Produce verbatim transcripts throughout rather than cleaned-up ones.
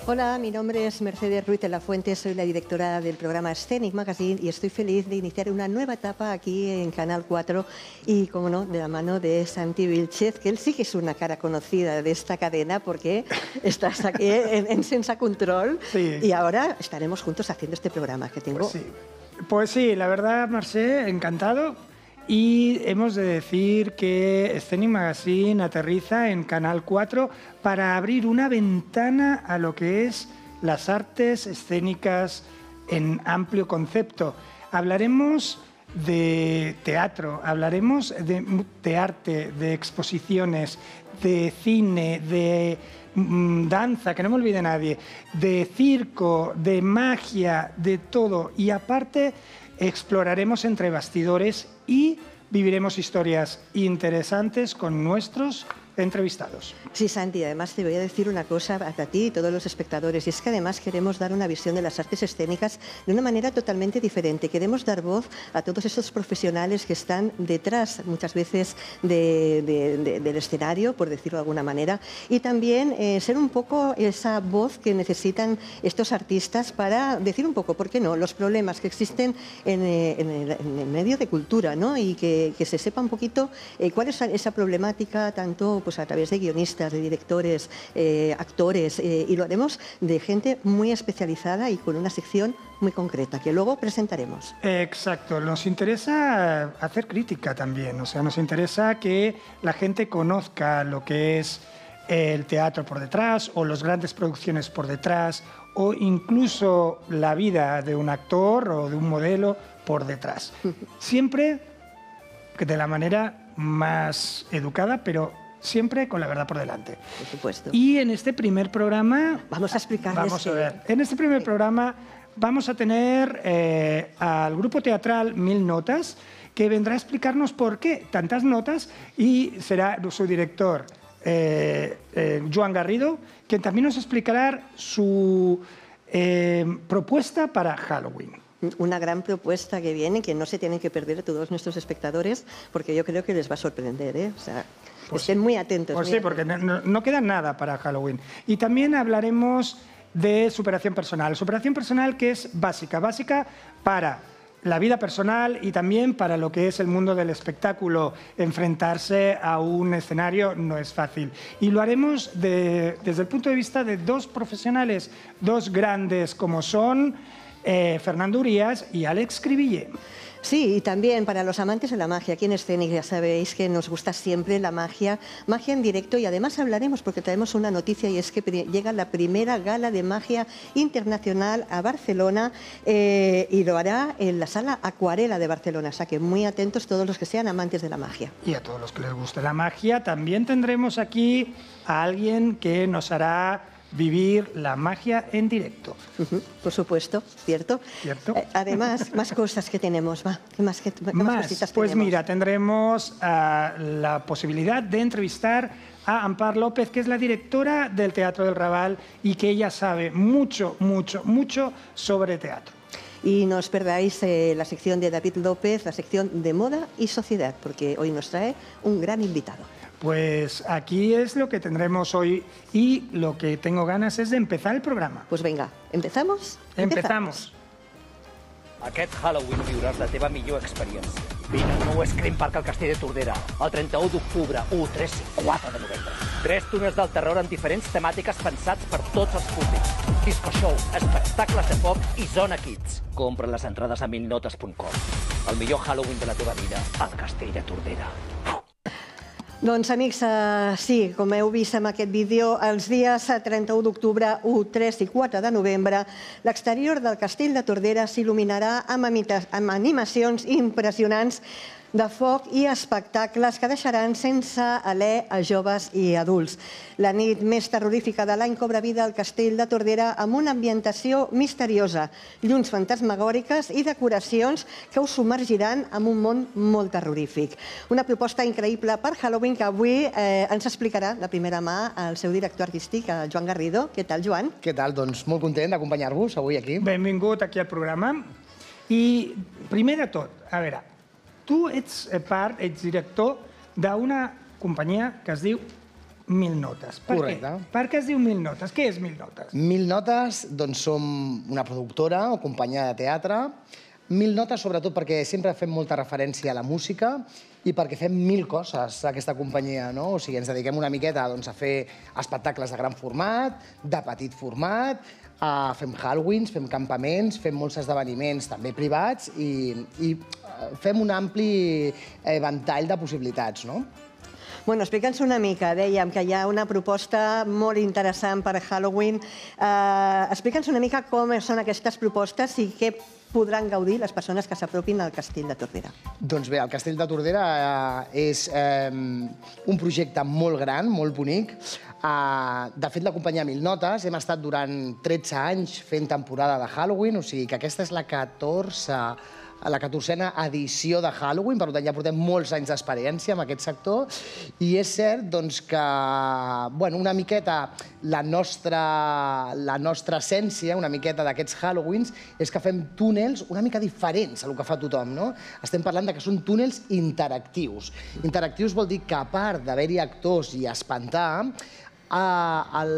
Hola, mi nombre es Mercedes Ruiz de la Fuente, soy la directora del programa Scenic Magazine y estoy feliz de iniciar una nueva etapa aquí en Canal cuatro y, como no, de la mano de Santi Vilchez, que él sí que es una cara conocida de esta cadena porque estás aquí en, en Sense Control sí. Y ahora estaremos juntos haciendo este programa que tengo. Pues sí, pues sí, la verdad, Marcé, encantado. Y hemos de decir que Scenic Magazine aterriza en Canal cuatro para abrir una ventana a lo que es las artes escénicas en amplio concepto. Hablaremos de teatro, hablaremos de, de arte, de exposiciones, de cine, de mm, danza, que no me olvide nadie, de circo, de magia, de todo. Y aparte exploraremos entre bastidores y viviremos historias interesantes con nuestros entrevistados. Sí, Santi, además te voy a decir una cosa a ti y todos los espectadores, y es que además queremos dar una visión de las artes escénicas de una manera totalmente diferente. Queremos dar voz a todos esos profesionales que están detrás, muchas veces, de, de, de, del escenario, por decirlo de alguna manera, y también eh, ser un poco esa voz que necesitan estos artistas para decir un poco, ¿por qué no?, los problemas que existen en, en, el, en el medio de cultura, ¿no? Y que, que se sepa un poquito eh, cuál es esa problemática, tanto pues a través de guionistas, de directores, eh, actores, eh, y lo haremos de gente muy especializada y con una sección muy concreta, que luego presentaremos. Exacto, nos interesa hacer crítica también, o sea, nos interesa que la gente conozca lo que es el teatro por detrás, o las grandes producciones por detrás, o incluso la vida de un actor o de un modelo por detrás. Siempre de la manera más educada, pero siempre con la verdad por delante. Por supuesto. Y en este primer programa... Vamos a explicarles. Vamos a ver. En este primer programa vamos a tener eh, al grupo teatral Mil Notas, que vendrá a explicarnos por qué tantas notas, y será su director, eh, eh, Joan Garrido, quien también nos explicará su eh, propuesta para Halloween. Una gran propuesta que viene, que no se tienen que perder todos nuestros espectadores, porque yo creo que les va a sorprender, ¿eh? O sea, pues estén muy atentos. Pues muy sí, porque atentos. No, no queda nada para Halloween. Y también hablaremos de superación personal. Superación personal que es básica, básica para la vida personal y también para lo que es el mundo del espectáculo. Enfrentarse a un escenario no es fácil. Y lo haremos de, desde el punto de vista de dos profesionales, dos grandes como son eh, Fernando Urías y Àlex Cribillé. Sí, y también para los amantes de la magia, aquí en Scenic ya sabéis que nos gusta siempre la magia, magia en directo, y además hablaremos porque traemos una noticia, y es que llega la primera gala de magia internacional a Barcelona eh, y lo hará en la sala Acuarela de Barcelona, o sea que muy atentos todos los que sean amantes de la magia. Y a todos los que les guste la magia, también tendremos aquí a alguien que nos hará vivir la magia en directo. Uh-huh, por supuesto, ¿cierto? ¿Cierto? Eh, además, más cosas que tenemos, va. ¿Qué más, qué, qué más, más cositas pues tenemos? Mira, tendremos uh, la posibilidad de entrevistar a Ampar López, que es la directora del Teatro del Raval y que ella sabe mucho, mucho, mucho sobre teatro. Y no os perdáis eh, la sección de David López, la sección de moda y sociedad, porque hoy nos trae un gran invitado. Pues aquí es lo que tendremos hoy y lo que tengo ganas es de empezar el programa. Pues venga, ¿empezamos? Empezamos. Aquest Halloween viuràs la teva millor experiència. Vine al nou Scream Park al Castell de Tordera, el trenta-u d'octubre, u, tres i quatre de novembre. Tres túnels del terror amb diferents temàtiques pensats per tots els públics. Disco show, espectacles de foc i zona kids. Compra les entrades a mil notes punt com. El millor Halloween de la teva vida al Castell de Tordera. Doncs, amics, eh, sí, com heu vist en aquest vídeo, els dies trenta-u d'octubre, u, tres i quatre de novembre, l'exterior del Castell de Tordera s'il·luminarà amb, amb animacions impressionants de foc i espectacles que deixaran sense alè a joves i adults. La nit més terrorífica de l'any cobra vida al Castell de Tordera amb una ambientació misteriosa, llums fantasmagòriques i decoracions que us submergiran en un món molt terrorífic. Una proposta increïble per Halloween que avui eh, ens explicarà de primera mà el seu director artístic, el Joan Garrido. Què tal, Joan? Què tal? Doncs molt content d'acompanyar-vos avui aquí. Benvingut aquí al programa. I primer de tot, a veure, tu ets part, ets director d'una companyia que es diu Mil Notes. Per Correcte. què? Per què es diu Mil Notes? Què és Mil Notes? Mil Notes, doncs som una productora o companyia de teatre. Mil Notes, sobretot perquè sempre fem molta referència a la música i perquè fem mil coses a aquesta companyia, no? O sigui, ens dediquem una miqueta doncs, a fer espectacles de gran format, de petit format, a fem Halloweens, fem campaments, fem molts esdeveniments també privats i, i fem un ampli ventall de possibilitats, no? Bueno, explica'ns una mica. Dèiem que hi ha una proposta molt interessant per a Halloween. Uh, explica'ns una mica com són aquestes propostes i què podran gaudir les persones que s'apropin al Castell de Tordera. Doncs bé, el Castell de Tordera eh, és eh, un projecte molt gran, molt bonic. Uh, de fet, la companyia Mil Notes hem estat durant tretze anys fent temporada de Halloween, o sigui que aquesta és la catorzena edició de Halloween, per tant ja portem molts anys d'experiència en aquest sector, i és cert doncs, que bueno, una miqueta la nostra, la nostra essència, una miqueta d'aquests Halloweens, és que fem túnels una mica diferents a el que fa tothom, no? Estem parlant de que són túnels interactius. Interactius vol dir que a part d'haver-hi actors i espantar, El,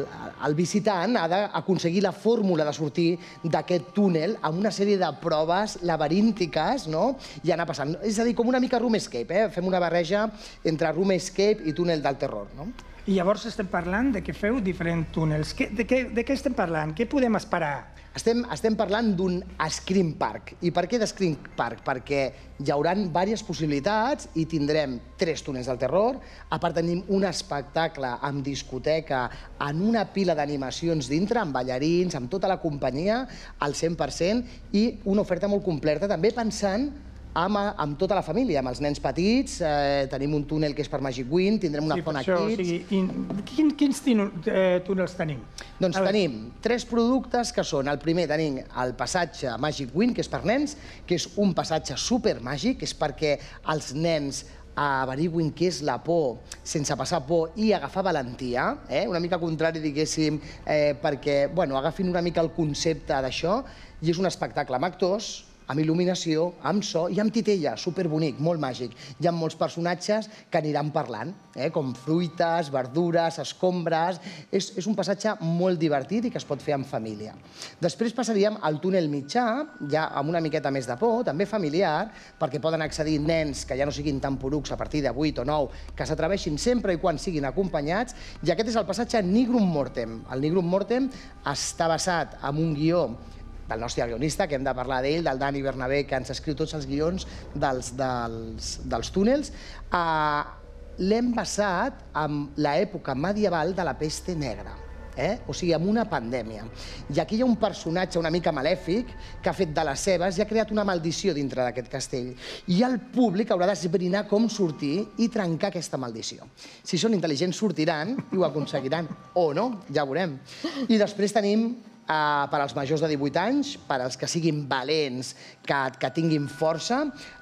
el visitant ha d'aconseguir la fórmula de sortir d'aquest túnel amb una sèrie de proves laberíntiques, no? I anar passant. És a dir, com una mica room escape, eh? Fem una barreja entre room escape i túnel del terror, no? I llavors estem parlant de que feu diferents túnels. De què, de què estem parlant? Què podem esperar? Estem, estem parlant d'un Scream Park. I per què de Scream Park? Perquè hi haurà diverses possibilitats i tindrem tres túnels del terror. A part tenim un espectacle amb discoteca en una pila d'animacions dintre, amb ballarins, amb tota la companyia, al cent per cent, i una oferta molt completa, també pensant Amb, amb tota la família, amb els nens petits, eh, tenim un túnel que és per Magic Wind, tindrem una sí, zona això, Kids... O sigui, quin, quins túnels tenim? Doncs tenim tres productes que són, el primer tenim el passatge Magic Wind, que és per nens, que és un passatge supermàgic, que és perquè els nens averiguin què és la por sense passar por i agafar valentia, eh? Una mica contrari, diguéssim, eh, perquè bueno, agafin una mica el concepte d'això, i és un espectacle amb actors, amb il·luminació, amb so i amb titella, superbonic, molt màgic. Hi ha molts personatges que aniran parlant, eh? Com fruites, verdures, escombres... És, és un passatge molt divertit i que es pot fer en família. Després passaríem al túnel mitjà, ja amb una miqueta més de por, també familiar, perquè poden accedir nens que ja no siguin tan porucs a partir de vuit o nou, que s'atreveixin sempre i quan siguin acompanyats, i aquest és el passatge Nigrum Mortem. El Nigrum Mortem està basat en un guió del nostre guionista, que hem de parlar d'ell, del Dani Bernabé, que ens escriu tots els guions dels, dels, dels túnels. Uh, L'hem basat en l'època medieval de la peste negra. Eh? O sigui, amb una pandèmia. I aquí hi ha un personatge una mica malèfic que ha fet de les seves i ha creat una maldició dintre d'aquest castell. I el públic haurà d'esbrinar com sortir i trencar aquesta maldició. Si són intel·ligents sortiran i ho aconseguiran. O no, ja ho veurem. I després tenim Uh, per als majors de divuit anys, per als que siguin valents, que, que tinguin força,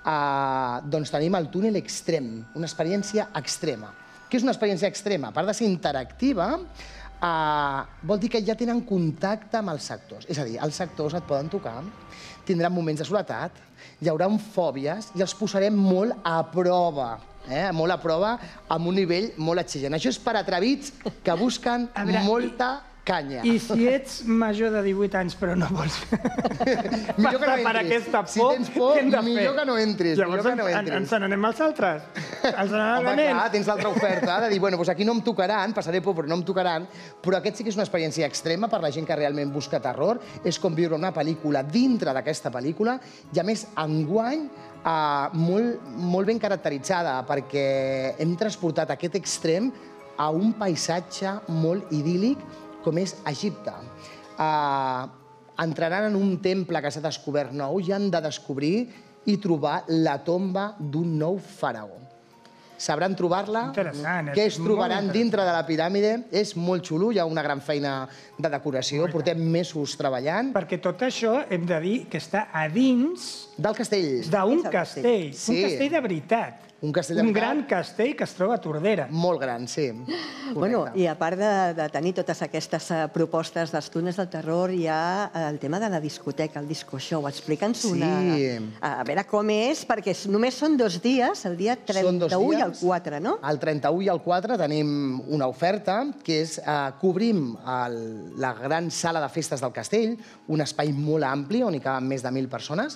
uh, doncs tenim el túnel extrem, una experiència extrema. Què és una experiència extrema? A part de ser interactiva, uh, vol dir que ja tenen contacte amb els actors. És a dir, els actors et poden tocar, tindran moments de soledat, hi haurà fòbies i els posarem molt a prova. Eh? Molt a prova, amb un nivell molt exigent. Això és per atrevits que busquen veure, molta canya. I si ets major de divuit anys però no vols millor que no per aquesta por, si tens por, millor que no entris. Llavors millor que no entris. Ens n'anem als altres. Els Home, clar, tens l'altra oferta de dir, bueno, doncs aquí no em tocaran, passaré por però no em tocaran, però aquest sí que és una experiència extrema per la gent que realment busca terror, és com viure una pel·lícula dintre d'aquesta pel·lícula i a més enguany eh, molt, molt ben caracteritzada perquè hem transportat aquest extrem a un paisatge molt idíl·lic com és Egipte. Uh, entraran en un temple que s'ha descobert nou i han de descobrir i trobar la tomba d'un nou faraó. Sabran trobar-la, què es trobaran dintre de la piràmide, és molt xulo, hi ha una gran feina de decoració, portem mesos treballant. Perquè tot això hem de dir que està a dins del castell. d'un castell, un castell de veritat. Un castell Un tancat. gran castell que es troba a Tordera. Molt gran, sí. Bueno, Correcte. i a part de, de tenir totes aquestes eh, propostes dels túnels del terror, hi ha eh, el tema de la discoteca, el disco show. Explica'ns una... Sí. A, a veure com és, perquè s- només són dos dies, el dia Són dos trenta-u i el dies. quatre, no? El trenta-u i el quatre tenim una oferta, que és eh, cobrim el, la gran sala de festes del castell, un espai molt ampli on hi caben més de mil persones,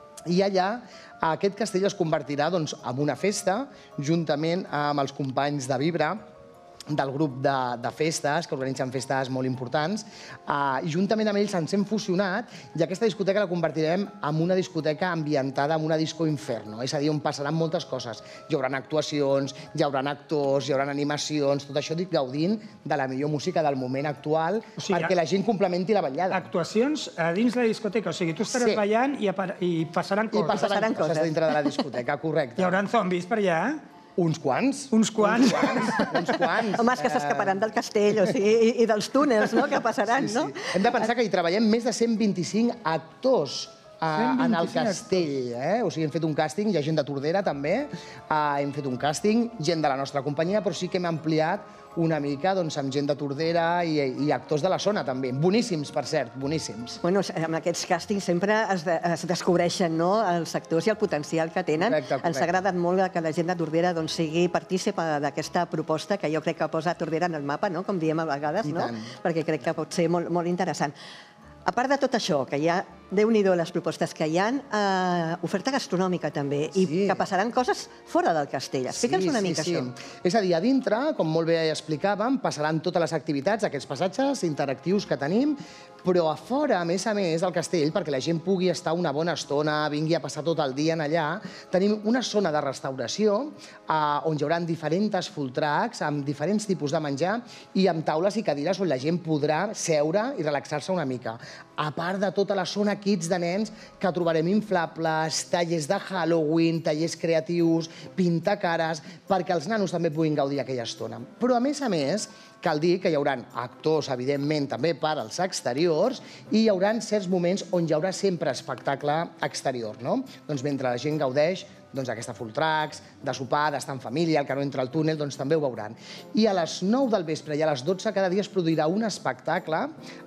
i allà aquest castell es convertirà doncs, en una festa, juntament amb els companys de Vibra, del grup de, de festes, que organitzen festes molt importants, eh, i juntament amb ells ens hem fusionat i aquesta discoteca la convertirem en una discoteca ambientada en una disco inferno, és a dir, on passaran moltes coses. Hi haurà actuacions, hi haurà actors, hi haurà animacions, tot això dic gaudint de la millor música del moment actual, O sigui, perquè la gent complementi la ballada. Actuacions a dins la discoteca, o sigui, tu estaràs Sí. ballant i, apa- i passaran I coses. passaran, passaran coses coses. dintre de la discoteca, correcte. Hi haurà zombis per allà? Uns quants. Uns quants. Uns quants. Uns quants. Home, és que s'escaparan del castell, o sigui, i, i dels túnels, no?, que passaran, Sí, no? sí. Hem de pensar que hi treballem més de cent vint-i-cinc actors eh, en el castell. Eh? O sigui, hem fet un càsting, hi ha gent de Tordera també, eh, hem fet un càsting, gent de la nostra companyia, però sí que hem ampliat una mica doncs, amb gent de Tordera i, i actors de la zona també. Boníssims, per cert, boníssims. Bueno, amb aquests càstings sempre es, de, es descobreixen, no?, els actors i el potencial que tenen. Correcte, correcte. Ens ha agradat molt que la gent de Tordera doncs, sigui partícip d'aquesta proposta, que jo crec que posa Tordera en el mapa, no?, com diem a vegades, I no?, tant. perquè crec que pot ser molt, molt interessant. A part de tot això, que hi ha, Déu-n'hi-do les propostes que hi ha, eh, oferta gastronòmica també, i Sí. que passaran coses fora del castell. Explica'ns una mica sí, això. Sí. És a dir, a dintre, com molt bé explicàvem, passaran totes les activitats, aquests passatges interactius que tenim, però a fora, a més a més, del castell, perquè la gent pugui estar una bona estona, vingui a passar tot el dia en allà, tenim una zona de restauració eh, on hi haurà diferents food trucks amb diferents tipus de menjar i amb taules i cadires on la gent podrà seure i relaxar-se una mica. A part de tota la zona kids de nens, que trobarem inflables, tallers de Halloween, tallers creatius, pintacares, perquè els nanos també puguin gaudir aquella estona. Però, a més a més, cal dir que hi haurà actors, evidentment, també per als exteriors, i hi haurà certs moments on hi haurà sempre espectacle exterior, no? Doncs mentre la gent gaudeix doncs, aquesta full tracks, de sopar, d'estar en família, el que no entra al túnel, doncs també ho veuran. I a les nou del vespre i a les dotze cada dia es produirà un espectacle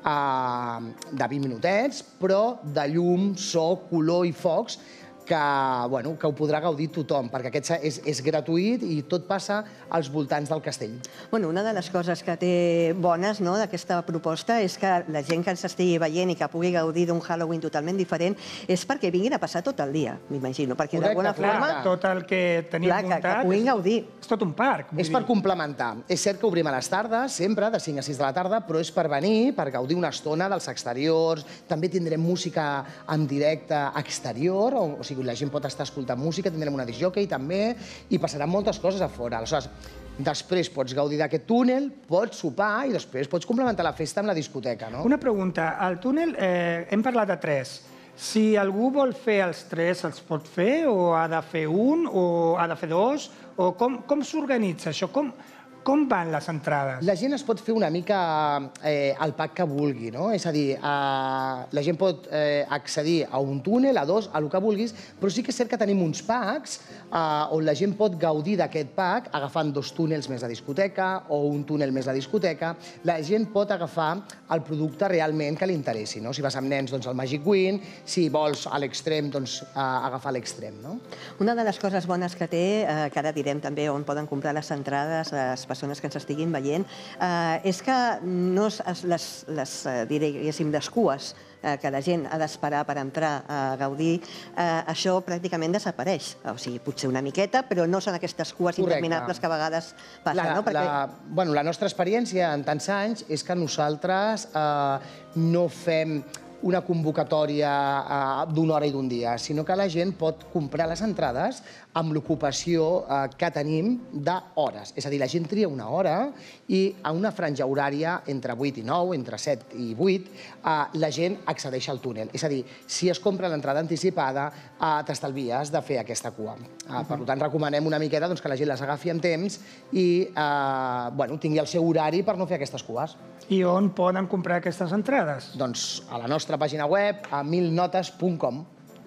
eh, de vint minutets, però de llum, so, color i focs, que, bueno, que ho podrà gaudir tothom, perquè aquest és, és gratuït i tot passa als voltants del castell. Bueno, una de les coses que té bones, no, d'aquesta proposta és que la gent que ens estigui veient i que pugui gaudir d'un Halloween totalment diferent és perquè vinguin a passar tot el dia, m'imagino, perquè Correcte, d'alguna clar. forma... Tot el que tenim Clar, que, muntat... que puguin gaudir. És tot un parc. vull És dir. per complementar. És cert que obrim a les tardes, sempre, de cinc a sis de la tarda, però és per venir, per gaudir una estona dels exteriors. També tindrem música en directe exterior, o, o sigui, la gent pot estar escoltant música, tindrem una discjòquei també, i passaran moltes coses a fora. Aleshores, després pots gaudir d'aquest túnel, pots sopar i després pots complementar la festa amb la discoteca, no? Una pregunta. Al túnel eh, hem parlat de tres. Si algú vol fer els tres, els pot fer? O ha de fer un? O ha de fer dos? O com, com s'organitza això? Com, com van les entrades? La gent es pot fer una mica eh, el pack que vulgui, no? És a dir, eh, la gent pot eh, accedir a un túnel, a dos, a el que vulguis, però sí que és cert que tenim uns packs eh, on la gent pot gaudir d'aquest pack agafant dos túnels més la discoteca o un túnel més la discoteca. La gent pot agafar el producte realment que li interessi, no? Si vas amb nens, doncs el Magic Win, si vols a l'extrem, doncs eh, agafar l'extrem, no? Una de les coses bones que té, eh, que ara direm també on poden comprar les entrades les persones que ens estiguin veient, eh, és que no es, les, les, eh, diguéssim, les cues eh, que la gent ha d'esperar per entrar a gaudir, eh, això pràcticament desapareix. O sigui, potser una miqueta, però no són aquestes cues Correcte. interminables que a vegades passen, La, no? Perquè... la, bueno, la nostra experiència en tants anys és que nosaltres eh, no fem una convocatòria eh, d'una hora i d'un dia, sinó que la gent pot comprar les entrades amb l'ocupació eh, que tenim d'hores. És a dir, la gent tria una hora i a una franja horària entre vuit i nou, entre set i vuit, eh, la gent accedeix al túnel. És a dir, si es compra l'entrada anticipada, eh, t'estalvies de fer aquesta cua. Eh, per tant, recomanem una miqueta doncs, que la gent les agafi en temps i eh, bueno, tingui el seu horari per no fer aquestes cues. I on poden comprar aquestes entrades? Doncs a la nostra pàgina web, a mil notes punt com.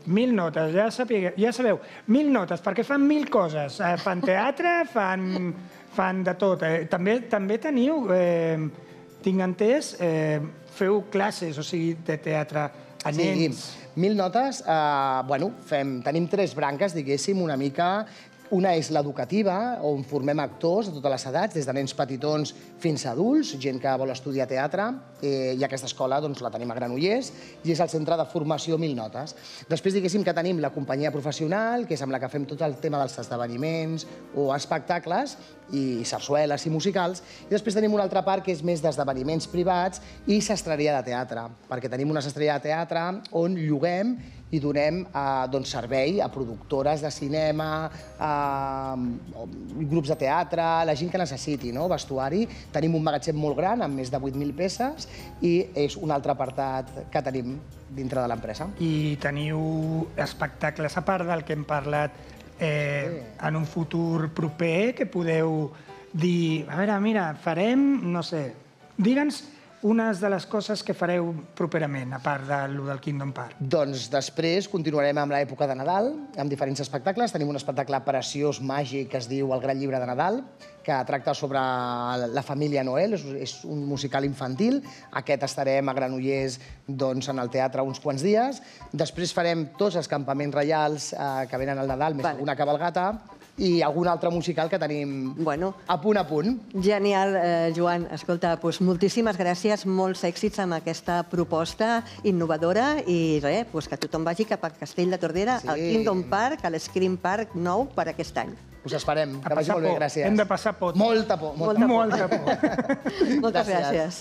Mil notes, ja, sapigueu, ja sabeu, mil notes, perquè fan mil coses. Eh, fan teatre, fan, fan de tot. Eh, també, també teniu, eh, tinc entès, eh, feu classes, o sigui, de teatre a nens. Sí, mil notes, eh, bueno, fem, tenim tres branques, diguéssim, una mica. Una és l'educativa, on formem actors de totes les edats, des de nens petitons fins a adults, gent que vol estudiar teatre, eh, i aquesta escola doncs, la tenim a Granollers, i és el centre de formació Mil Notes. Després, diguéssim que tenim la companyia professional, que és amb la que fem tot el tema dels esdeveniments o espectacles, i sarsueles i musicals, i després tenim una altra part que és més d'esdeveniments privats i sastreria de teatre, perquè tenim una sastreria de teatre on lloguem i donem eh, doncs, servei a productores de cinema, a grups de teatre, a la gent que necessiti, no? Vestuari. Tenim un magatzem molt gran, amb més de vuit mil peces, i és un altre apartat que tenim dintre de l'empresa. I teniu espectacles, a part del que hem parlat, eh, en un futur proper, que podeu dir, a veure, mira, farem, no sé, digue'ns unes de les coses que fareu properament, a part de lo del Kingdom Park. Doncs després continuarem amb l'època de Nadal, amb diferents espectacles. Tenim un espectacle preciós, màgic, que es diu El Gran Llibre de Nadal, que tracta sobre la família Noel, és un musical infantil. Aquest estarem a Granollers doncs, en el teatre uns quants dies. Després farem tots els campaments reials eh, que venen al Nadal, més vale. Una cabalgata, i algun altre musical que tenim bueno, a punt a punt. Genial, eh, Joan. Escolta, doncs moltíssimes gràcies, molts èxits amb aquesta proposta innovadora i res, doncs que tothom vagi cap al Castell de Tordera, sí. Al Kingdom Park, a l'Scream Park nou per aquest any. Us esperem, que vagi molt bé, gràcies. Hem de passar por. Molta por. Molta, molta por. por. Moltes gràcies.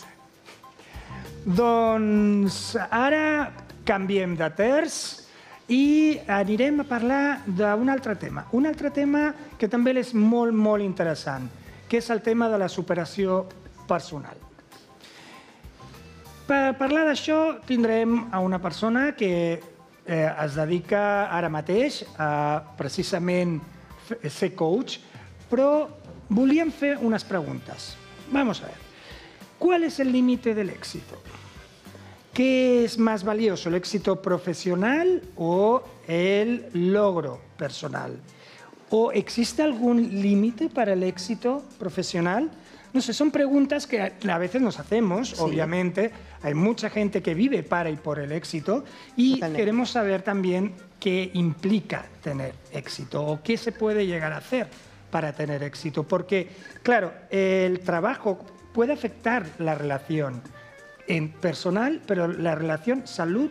Doncs ara canviem de terç i anirem a parlar d'un altre tema. Un altre tema que també és molt, molt interessant, que és el tema de la superació personal. Per parlar d'això tindrem a una persona que eh, es dedica ara mateix a precisament ser coach, però volíem fer unes preguntes. Vamos a ver. ¿Cuál es el límite del éxito? ¿Qué es más valioso, el éxito profesional o el logro personal? ¿O existe algún límite para el éxito profesional? No sé, son preguntas que a veces nos hacemos, sí. Obviamente. Hay mucha gente que vive para y por el éxito y Totalmente. Queremos saber también qué implica tener éxito o qué se puede llegar a hacer para tener éxito. Porque, claro, el trabajo puede afectar la relación en personal, pero la relación salud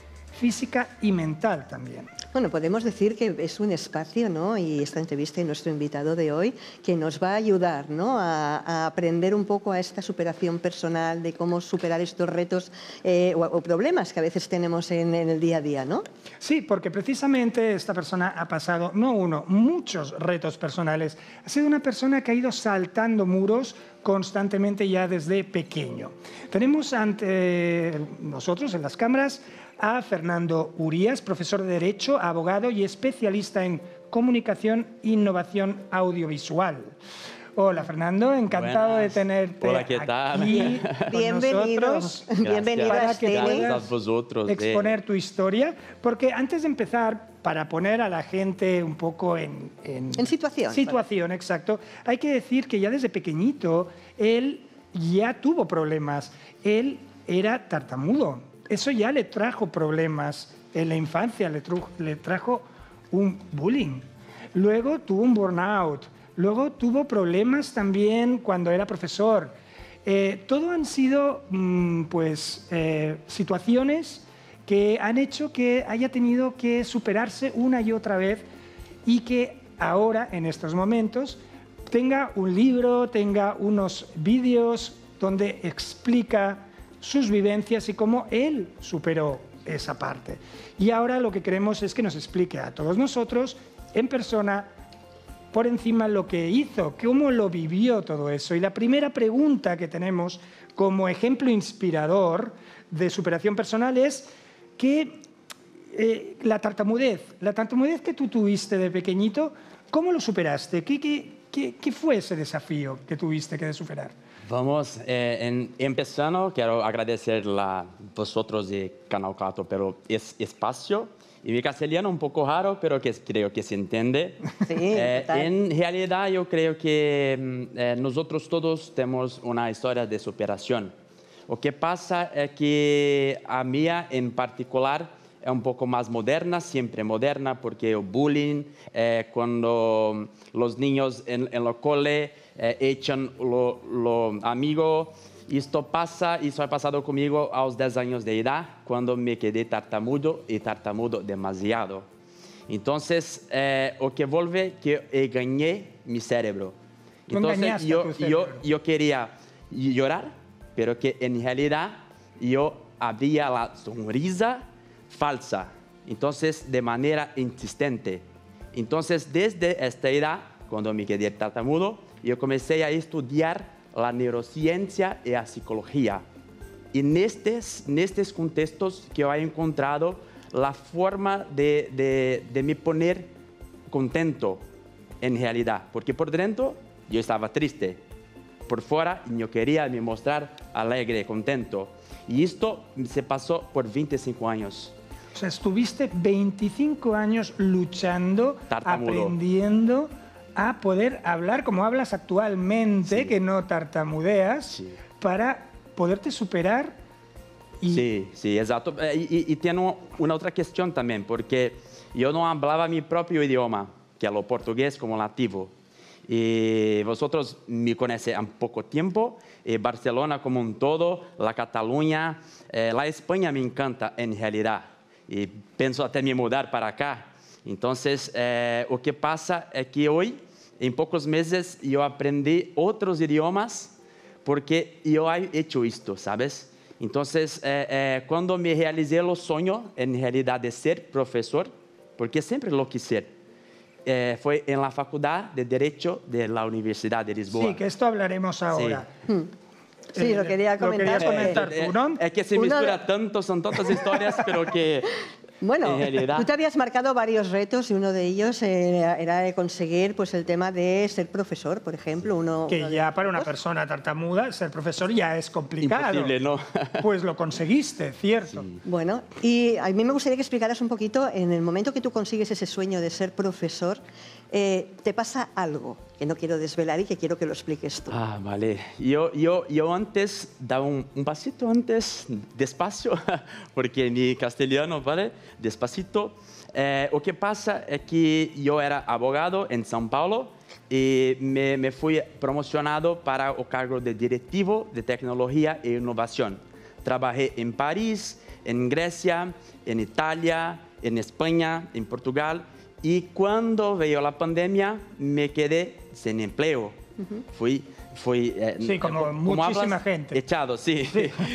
física y mental también. Bueno, podemos decir que es un espacio, ¿no? Y esta entrevista y nuestro invitado de hoy, que nos va a ayudar, ¿no? a, a aprender un poco a esta superación personal, de cómo superar estos retos eh, o, o problemas que a veces tenemos en, en el día a día, ¿no? Sí, porque precisamente esta persona ha pasado, no uno, muchos retos personales. Ha sido una persona que ha ido saltando muros constantemente ya desde pequeño. Tenemos ante nosotros en las cámaras a Fernando Urías, profesor de Derecho, abogado y especialista en comunicación e innovación audiovisual. Hola, Fernando, encantado Buenas. de tenerte Hola, ¿qué tal? aquí con Bienvenido. nosotros. Bienvenido para a que Steny. puedas Gracias a vosotros. exponer tu historia, porque antes de empezar, para poner a la gente un poco en... En, en situación. Situación, vale. Exacto. Hay que decir que ya desde pequeñito él ya tuvo problemas. Él era tartamudo. Eso ya le trajo problemas en la infancia, le, trujo, le trajo un bullying. Luego tuvo un burnout. Luego tuvo problemas también cuando era profesor. Eh, todo han sido mmm, pues, eh, situaciones que han hecho que haya tenido que superarse una y otra vez y que ahora, en estos momentos, tenga un libro, tenga unos vídeos donde explica sus vivencias y cómo él superó esa parte. Y ahora lo que queremos es que nos explique a todos nosotros, en persona, por encima lo que hizo, cómo lo vivió todo eso. Y la primera pregunta que tenemos como ejemplo inspirador de superación personal es que eh, la tartamudez, la tartamudez que tú tuviste de pequeñito, ¿cómo lo superaste? ¿Qué, qué, qué, qué fue ese desafío que tuviste que superar? Vamos, eh, en, empezando, quiero agradecer a vosotros de Canal cuatro por el espacio Y mi castellano un poco raro, pero que creo que se entiende. Sí, Eh, total. en realidad yo creo que eh, nosotros todos tenemos una historia de superación. Lo que pasa es que a mía en particular es un poco más moderna, siempre moderna, porque el bullying, eh, cuando los niños en, en la cole eh, echan los lo amigos. Esto pasa, eso ha pasado conmigo a los diez años de edad, cuando me quedé tartamudo y tartamudo demasiado. Entonces, eh, lo que vuelve que eh, gané mi cerebro. Tú Entonces, engañaste a yo, tu yo, cerebro. yo quería llorar, pero que en realidad yo abría la sonrisa falsa. Entonces, de manera insistente. Entonces, desde esta edad, cuando me quedé tartamudo, yo comencé a estudiar la neurociencia y la psicología. Y en estos, en estos contextos que yo he encontrado la forma de, de, de me poner contento en realidad. Porque por dentro yo estaba triste. Por fuera yo quería me mostrar alegre, contento. Y esto se pasó por veinticinco años. O sea, estuviste veinticinco años luchando, Tartamudo. aprendiendo a poder hablar como hablas actualmente, Sí. que no tartamudeas, Sí. para poderte superar. Y Sí, sí, exacto. Eh, Y, y tengo una otra cuestión también, porque yo no hablaba mi propio idioma, que es el portugués como nativo. Y vosotros me conocen un poco tiempo, y Barcelona como un todo, la Cataluña, eh, la España me encanta en realidad. Y pienso hasta me mudar para acá. Entonces, eh, lo que pasa es que hoy, en pocos meses, yo aprendí otros idiomas porque yo he hecho esto, ¿sabes? Entonces, eh, eh, cuando me realicé el sueño, en realidad, de ser profesor, porque siempre lo quise ser, eh, fue en la Facultad de Derecho de la Universidad de Lisboa. sí, que esto hablaremos ahora. Sí, lo quería Lo comentar. querías comentar porque- tú, ¿no? Es que se Una- mistura tanto, son tantas historias, pero que Bueno, en realidad... tú te habías marcado varios retos y uno de ellos era, era de conseguir pues, el tema de ser profesor, por ejemplo. Uno, Que uno de ya los para una retos. persona tartamuda ser profesor ya es complicado. Imposible, ¿no? Pues lo conseguiste, cierto. Bueno, y a mí me gustaría que explicaras un poquito, en el momento que tú consigues ese sueño de ser profesor, eh, te pasa algo que no quiero desvelar y que quiero que lo expliques tú. Ah, vale. Yo, yo, yo antes daba un, un pasito antes, despacio, porque mi castellano, ¿vale? Despacito. Eh, lo que pasa es que yo era abogado en São Paulo y me, me fui promocionado para el cargo de directivo de tecnología e innovación. Trabajé en París, en Grecia, en Italia, en España, en Portugal. Y cuando veio la pandemia, me quedé sin empleo. Fui, fui eh, Sí, como eh, muchísima hablas, gente. echado, sí.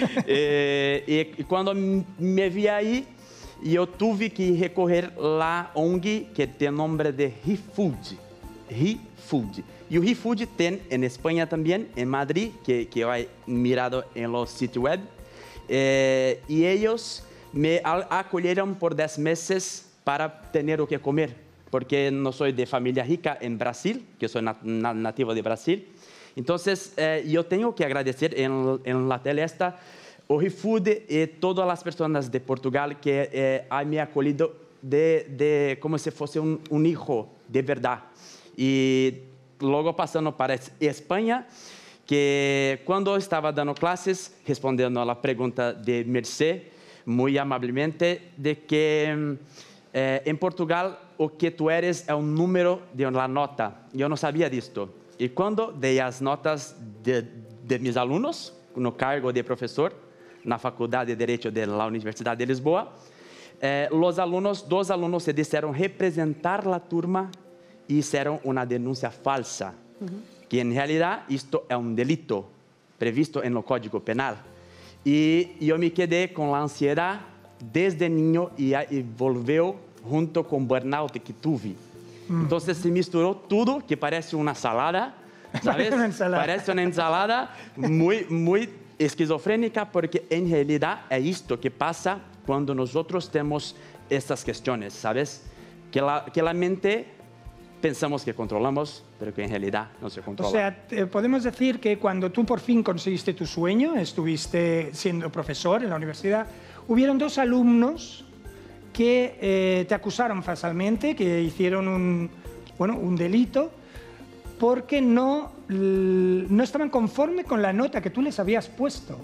Eh, y cuando me vi ahí, yo tuve que recorrer la O N G que tiene nombre de HeFood. HeFood. Y el HeFood tiene en España también, en Madrid, que, que yo he mirado en los sitios web. Eh, y ellos me al- acogieron por diez meses para tener lo que comer, porque no soy de familia rica en Brasil, que soy nat na nativo de Brasil. Entonces, eh, yo tengo que agradecer en, en la tele esta, o HeFood y todas las personas de Portugal que eh, han me acolhido de, de como si fuese un, un hijo de verdad. Y luego pasando para es- España, que cuando estaba dando clases, respondiendo a la pregunta de Merced, muy amablemente, de que eh, en Portugal o que tú eres es un número de la nota. Yo no sabía de esto. Y cuando di las notas de, de mis alumnos, no cargo de profesor, na Faculdade de Derecho de la Universidad de Lisboa, eh, los alumnos, dos alumnos se decidieron representar la turma y hicieron una denuncia falsa, que en realidad esto es un delito previsto en el Código Penal. Y yo me quedé con la ansiedad desde niño y, y volvió junto con burnout que tuve. Entonces se misturó todo, que parece una salada, ¿sabes? Una ensalada. Parece una ensalada muy, muy esquizofrénica, porque en realidad es esto que pasa cuando nosotros tenemos estas cuestiones, ¿sabes? Que la, que la mente pensamos que controlamos, pero que en realidad no se controla. O sea, te- podemos decir que cuando tú por fin conseguiste tu sueño, estuviste siendo profesor en la universidad, hubieron dos alumnos que eh, te acusaron falsamente, que hicieron un, bueno, un delito, porque no, no estaban conformes con la nota que tú les habías puesto.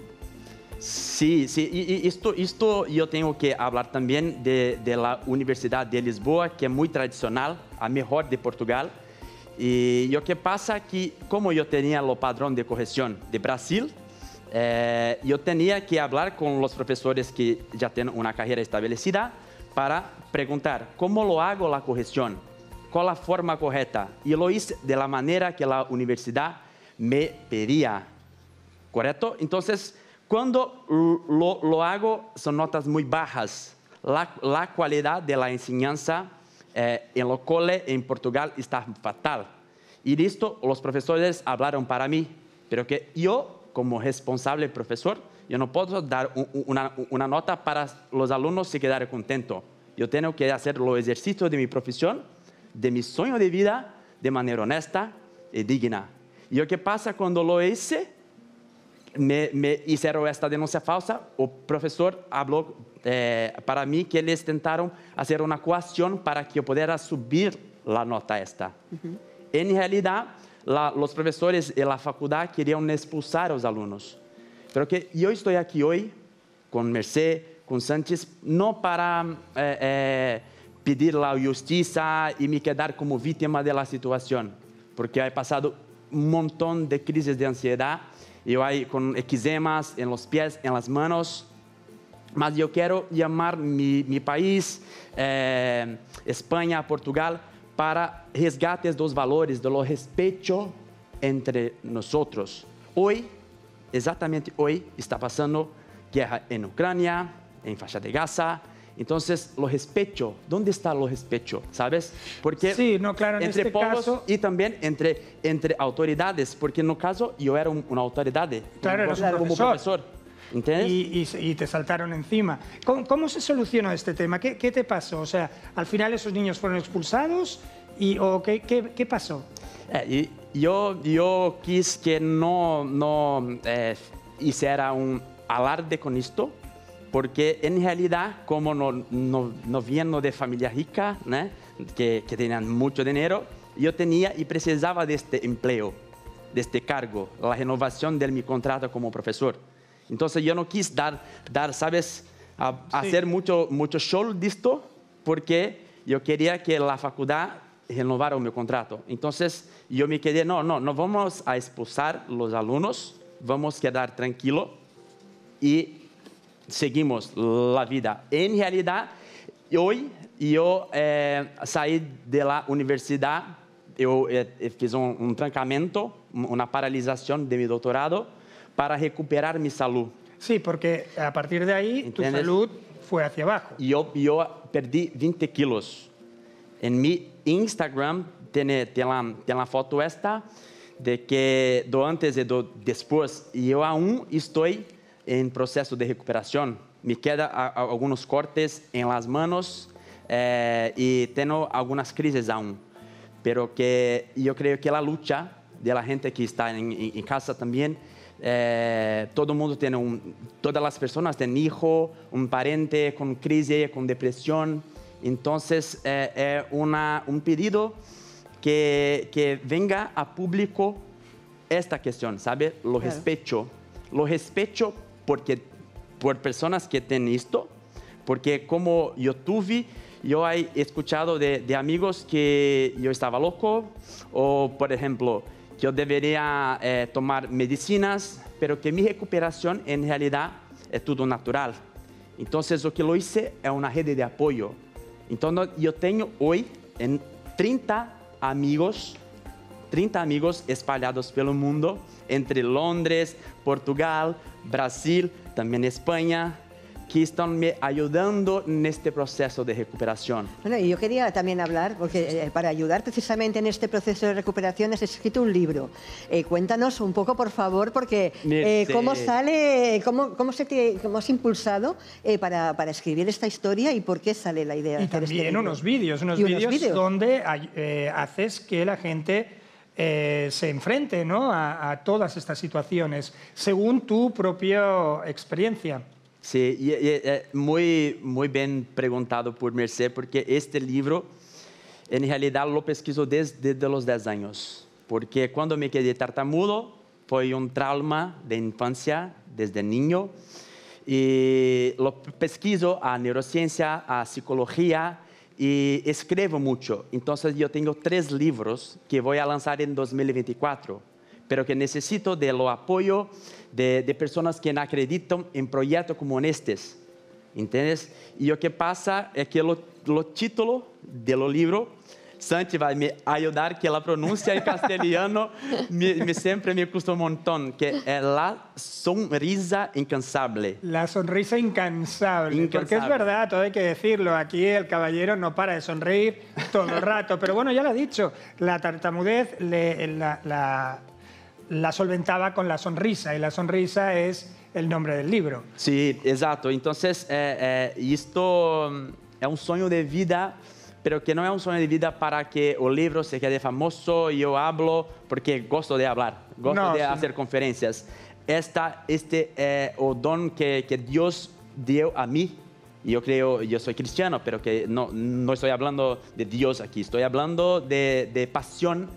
Sí, sí, y, y esto, esto yo tengo que hablar también de, de la Universidad de Lisboa, que es muy tradicional, a mejor de Portugal. Y lo que pasa que, como yo tenía el padrón de corrección de Brasil, eh, yo tenía que hablar con los profesores que ya tienen una carrera establecida para preguntar cómo lo hago la corrección, cuál es la forma correcta. Y lo hice de la manera que la universidad me pedía, ¿correcto? Entonces, cuando lo, lo hago, son notas muy bajas. La, la calidad de la enseñanza eh, en lo cole en Portugal está fatal. Y listo, los profesores hablaron para mí, pero que yo, como responsable profesor, yo no puedo dar un, una, una nota para los alumnos se quedar contentos. Yo tengo que hacer los ejercicios de mi profesión, de mi sueño de vida, de manera honesta y digna. Y lo que pasa cuando lo hice, Me, me hicieron esta denuncia falsa, el profesor habló eh, para mí que ellos intentaron hacer una coacción para que yo pudiera subir la nota esta. Uh-huh. En realidad, la, los profesores de la facultad querían expulsar a los alumnos. Pero que yo estoy aquí hoy con Merced, con Sánchez, no para eh, eh, pedir la justicia y me quedar como víctima de la situación, porque he pasado un montón de crisis de ansiedad. Yo hay con eczemas en los pies, en las manos, mas yo quiero llamar mi, mi país, eh, España, Portugal, para resgates dos valores, de lo respeto entre nosotros. Hoy, exactamente hoy, está pasando guerra en Ucrania, en Faixa de Gaza. Entonces, lo respeto, ¿dónde está lo respeto? ¿Sabes? Porque sí, no, claro, en entre este pueblos caso... y también entre, entre autoridades, porque en el caso yo era un, una autoridad, claro, como, eras un como profesor. profesor. ¿Entiendes? Y, y, y te saltaron encima. ¿Cómo, cómo se solucionó este tema? ¿Qué, ¿Qué te pasó? O sea, ¿al final esos niños fueron expulsados? Y, ¿O qué, qué, qué pasó? Eh, y, yo, yo quis que no, no eh, hiciera un alarde con esto, porque en realidad, como no, no, no vengo de familia rica, ¿no? que, que tenían mucho dinero, yo tenía y precisaba de este empleo, de este cargo, la renovación de mi contrato como profesor. Entonces yo no quise dar, dar ¿sabes?, a, sí. hacer mucho, mucho show de esto, porque yo quería que la facultad renovara mi contrato. Entonces yo me quedé, no, no, no vamos a expulsar los alumnos, vamos a quedar tranquilos y seguimos la vida. En realidad, hoy yo eh, salí de la universidad, yo eh, hice un, un trancamiento, una paralización de mi doctorado para recuperar mi salud. Sí, porque a partir de ahí ¿entiendes? Tu salud fue hacia abajo. Yo, yo perdí veinte kilos. En mi Instagram tiene, tiene, la, tiene la foto esta de que do antes y do después. Y yo aún estoy en proceso de recuperación. Me quedan algunos cortes en las manos eh, y tengo algunas crisis aún. Pero que yo creo que la lucha de la gente que está en, en, en casa también, eh, todo el mundo tiene un, todas las personas tienen hijo, un pariente con crisis, con depresión. Entonces, es eh, eh, un pedido que, que venga a público esta cuestión, ¿sabe? Lo claro. respeto. Lo respeto porque por personas que tienen esto, porque como yo tuve, yo he escuchado de, de amigos que yo estaba loco, o por ejemplo, que yo debería eh, tomar medicinas, pero que mi recuperación en realidad es todo natural. Entonces, lo que lo hice es una red de apoyo. Entonces, yo tengo hoy en treinta amigos, treinta amigos espalhados pelo mundo, entre Londres, Portugal, Brasil, también España, que están me ayudando en este proceso de recuperación. Bueno, y yo quería también hablar, porque eh, para ayudar precisamente en este proceso de recuperación has escrito un libro. Eh, cuéntanos un poco, por favor, porque eh, cómo sale, cómo, cómo, se te, cómo has impulsado eh, para, para escribir esta historia y por qué sale la idea de y hacer también este libro. unos vídeos, unos vídeos donde eh, haces que la gente eh, se enfrente, ¿no?, a, a todas estas situaciones, según tu propia experiencia. Sí, y, y, y, muy, muy bien preguntado por Merced, porque este libro, en realidad, lo pesquiso desde, desde los diez años. Porque cuando me quedé tartamudo, fue un trauma de infancia, desde niño. Y lo pesquiso a neurociencia, a psicología, y escribo mucho. Entonces, yo tengo tres libros que voy a lanzar en dos mil veinticuatro, pero que necesito de lo apoyo de, de personas que acreditan en proyectos como estos. ¿Entiendes? Y lo que pasa es que lo, lo título de los libros, Santi vai me ayudar, que la pronuncia en castellano me, me siempre me cuesta un montón, que es la sonrisa incansable. La sonrisa incansable, Incansable. Porque es verdad, todo hay que decirlo, aquí el caballero no para de sonreír todo el rato, pero bueno, ya lo ha dicho, la tartamudez le, la, la, la solventaba con la sonrisa, y la sonrisa es el nombre del libro. Sí, exacto. Entonces, eh, eh, esto es un sueño de vida, pero que no es un sueño de vida para que el libro se quede famoso y yo hablo porque gosto de hablar, gosto No, de sí. hacer conferencias. Esta, este es eh, el don que, que Dios dio a mí. Yo creo, yo soy cristiano, pero que no, no estoy hablando de Dios aquí, estoy hablando de, de pasión.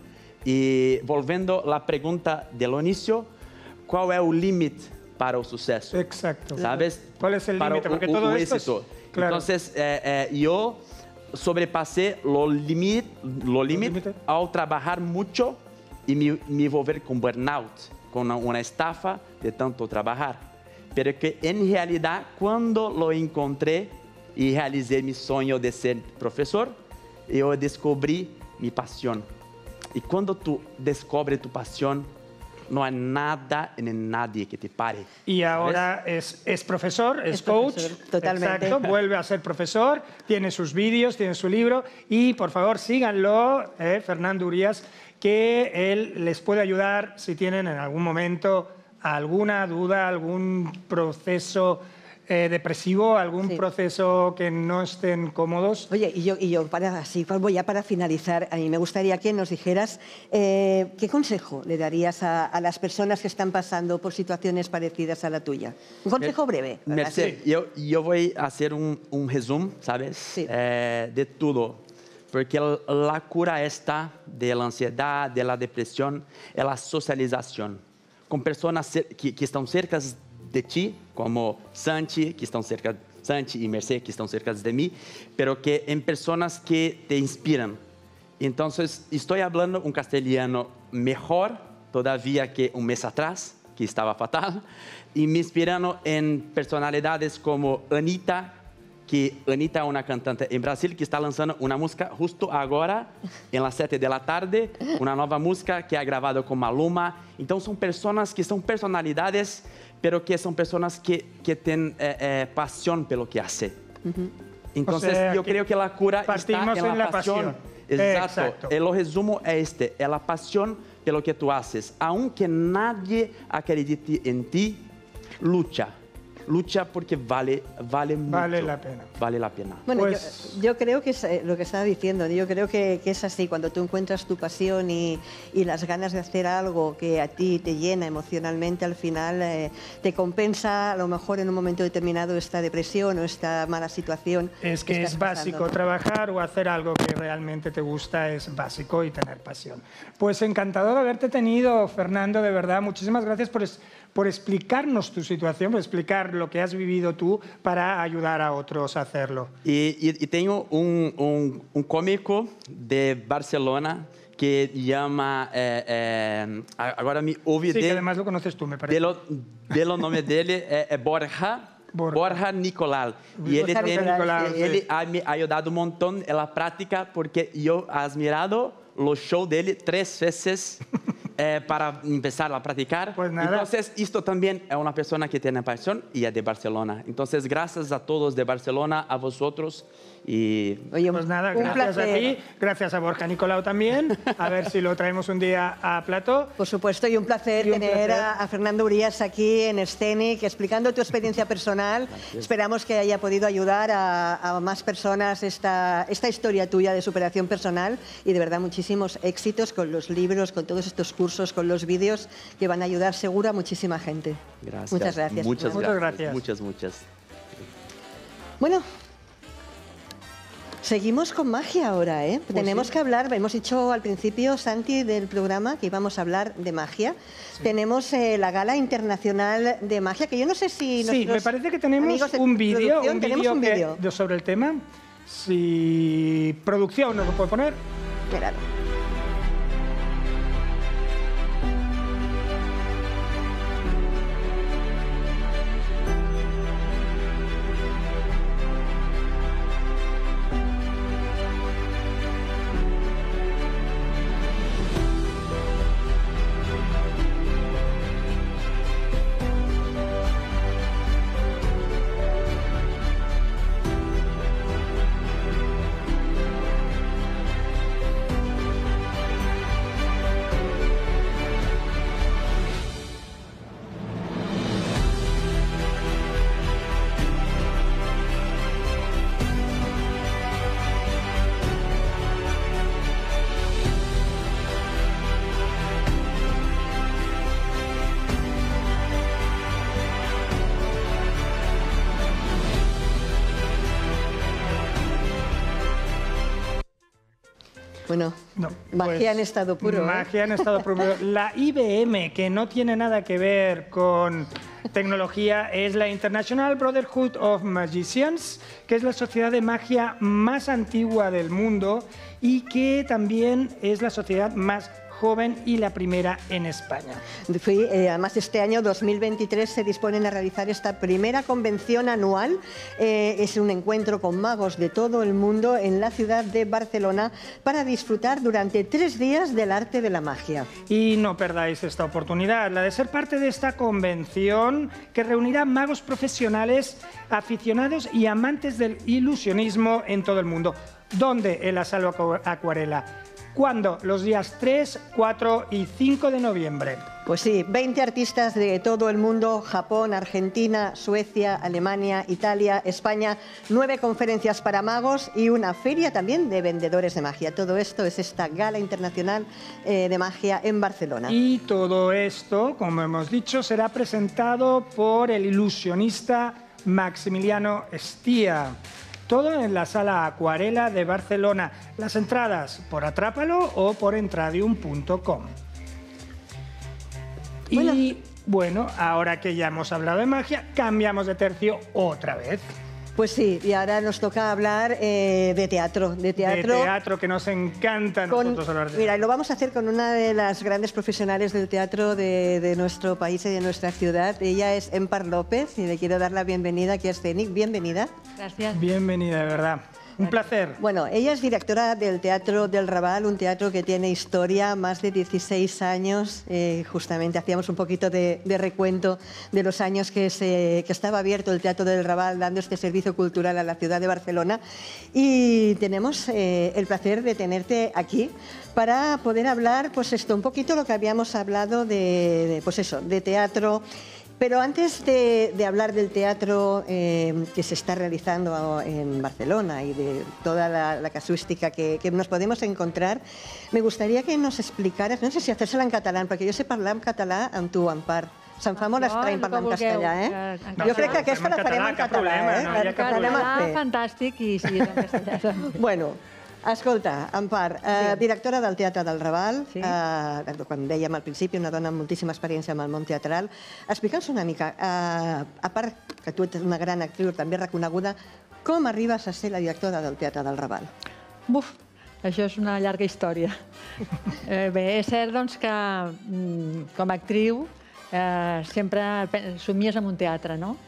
Y volviendo a la pregunta del inicio, ¿cuál es el límite para el suceso? Exacto. ¿Sabes? ¿Cuál es el Para límite? Porque o- todo o esto es- éxito. claro. Entonces, eh, eh, yo sobrepasé los límites lo límite límites. al trabajar mucho y me, me envolver con burnout, con una, una estafa de tanto trabajar. Pero que en realidad, cuando lo encontré y realicé mi sueño de ser profesor, yo descubrí mi pasión. Y cuando tú descubres tu pasión, no hay nada ni nadie que te pare. Y ahora es, es profesor, es, Es coach. profesor, totalmente. Exacto, vuelve a ser profesor, tiene sus vídeos, tiene su libro. Y por favor, síganlo, eh, Fernando Urías, que él les puede ayudar si tienen en algún momento alguna duda, algún proceso eh, depresivo, algún Sí. proceso que no estén cómodos. Oye, y yo, y yo para, así, voy ya para finalizar, a mí me gustaría que nos dijeras eh, qué consejo le darías a, a las personas que están pasando por situaciones parecidas a la tuya. Un consejo breve. ¿verdad? Merced, yo, yo voy a hacer un, un resumen, ¿sabes? Sí. Eh, de todo. Porque la cura está de la ansiedad, de la depresión, es la socialización. Con personas cer- que, que están cerca de ti, como Santi, que están cerca, Santi y Merced, que están cerca de mí, pero que en personas que te inspiran. Entonces, estoy hablando un castellano mejor todavía que un mes atrás, que estaba fatal, y me inspirando en personalidades como Anitta, que Anitta es una cantante en Brasil que está lanzando una música justo ahora, en las siete de la tarde, una nueva música que ha grabado con Maluma. Entonces, son personas que son personalidades, pero que son personas que, que tienen eh, eh, pasión por lo que hacen. Entonces, O sea, yo que creo que la cura está partimos en la, en la pasión. pasión. Exacto. Exacto. El resumo es este, es la pasión por lo que tú haces. Aunque nadie acredite en ti, lucha. Lucha porque vale, vale mucho. Vale la pena. Vale la pena. Bueno, Pues- yo, yo creo que es eh, lo que estaba diciendo, yo creo que, que es así, cuando tú encuentras tu pasión y, y las ganas de hacer algo que a ti te llena emocionalmente, al final eh, te compensa a lo mejor en un momento determinado esta depresión o esta mala situación. Es que estás es básico, pasando. trabajar o hacer algo que realmente te gusta es básico y tener pasión. Pues encantado de haberte tenido, Fernando, de verdad. Muchísimas gracias por, es- por explicarnos tu situación, por explicar lo que has vivido tú para ayudar a otros a hacerlo. Y, y, y tengo un, un, un cómico de Barcelona que llama, eh, eh, ahora me Sí, olvidé que además lo conoces tú, me parece. de, lo, de los nombres de él, eh, eh, Borja. Borja. Borja Nicolal. Y él, Borja tiene- Nicolal, sí. él ha me ayudado un montón en la práctica porque yo he admirado los shows de él tres veces eh, para empezar a practicar. Pues nada. Entonces, esto también es una persona que tiene pasión y es de Barcelona. Entonces, gracias a todos de Barcelona, a vosotros. Y Oye, Pues nada, un gracias placer. a ti, gracias a Borja Nicolau también. A ver si lo traemos un día a plató. Por supuesto, y un placer Y un tener placer. A, a Fernando Urías aquí en Scenic, explicando tu experiencia personal. Esperamos que haya podido ayudar a, a más personas esta, esta historia tuya de superación personal y de verdad muchísimos éxitos con los libros, con todos estos cursos, con los vídeos que van a ayudar seguro a muchísima gente. gracias. Muchas gracias. Muchas Muchas gracias. gracias. Muchas, muchas. Bueno, seguimos con magia ahora, ¿eh? Pues Tenemos sí. que hablar, hemos dicho al principio, Santi, del programa, que íbamos a hablar de magia. Sí. Tenemos eh, la Gala Internacional de Magia, que yo no sé si... Sí, me parece que tenemos un vídeo un vídeo sobre el tema. Si producción nos lo puede poner. Claro. Bueno, no, magia pues, en estado puro. Magia ¿eh? en estado puro. La I B M, que no tiene nada que ver con tecnología, es la International Brotherhood of Magicians, que es la sociedad de magia más antigua del mundo y que también es la sociedad más joven y la primera en España. Fui, eh, además, este año dos mil veintitrés se disponen a realizar esta primera convención anual. Eh, es un encuentro con magos de todo el mundo en la ciudad de Barcelona para disfrutar durante tres días del arte de la magia. Y no perdáis esta oportunidad, la de ser parte de esta convención que reunirá magos profesionales, aficionados y amantes del ilusionismo en todo el mundo. ¿Dónde? En la Sala Acuarela. ¿Cuándo? Los días tres, cuatro y cinco de noviembre. Pues sí, veinte artistas de todo el mundo, Japón, Argentina, Suecia, Alemania, Italia, España, nueve conferencias para magos y una feria también de vendedores de magia. Todo esto es esta Gala Internacional eh, de Magia en Barcelona. Y todo esto, como hemos dicho, será presentado por el ilusionista Maximiliano Estía. Todo en la Sala Acuarela de Barcelona. Las entradas por Atrápalo o por entradium punto com. Bueno. Y bueno, ahora que ya hemos hablado de magia, cambiamos de tercio otra vez. Pues sí, y ahora nos toca hablar eh, de teatro. De teatro, de teatro, que nos encanta a con, nosotros hablar de Mira, y lo vamos a hacer con una de las grandes profesionales del teatro de, de nuestro país y de nuestra ciudad. Ella es Empar López y le quiero dar la bienvenida aquí a Scenic. Bienvenida. Gracias. Bienvenida, de verdad. Un placer. Bueno, ella es directora del Teatro del Raval, un teatro que tiene historia, más de dieciséis años. Eh, justamente hacíamos un poquito de, de recuento de los años que, se, que estaba abierto el Teatro del Raval, dando este servicio cultural a la ciudad de Barcelona. Y tenemos eh, el placer de tenerte aquí para poder hablar, pues esto, un poquito lo que habíamos hablado de, de pues eso, de teatro. Pero antes de, de hablar del teatro eh, que se está realizando en Barcelona y de toda la, la casuística que, que nos podemos encontrar, me gustaría que nos explicaras, no sé si hacérsela en catalán, perquè jo sé parlar en català amb tu, Empar. Se'n fa molt estrany parlar en castellà, eh? Jo crec que aquesta la farem en català, eh? No hi ha cap problema. Fantàstic, i sí, en castellà també. Bueno, escolta, Empar, eh, directora del Teatre del Raval, Sí. eh, quan dèiem al principi, una dona amb moltíssima experiència amb el món teatral. Explica'ns una mica, eh, a part que tu ets una gran actriu també reconeguda, com arribes a ser la directora del Teatre del Raval? Buf, això és una llarga història. Eh, bé, és cert doncs, que mm, com a actriu eh, sempre pe- somies amb un teatre, no?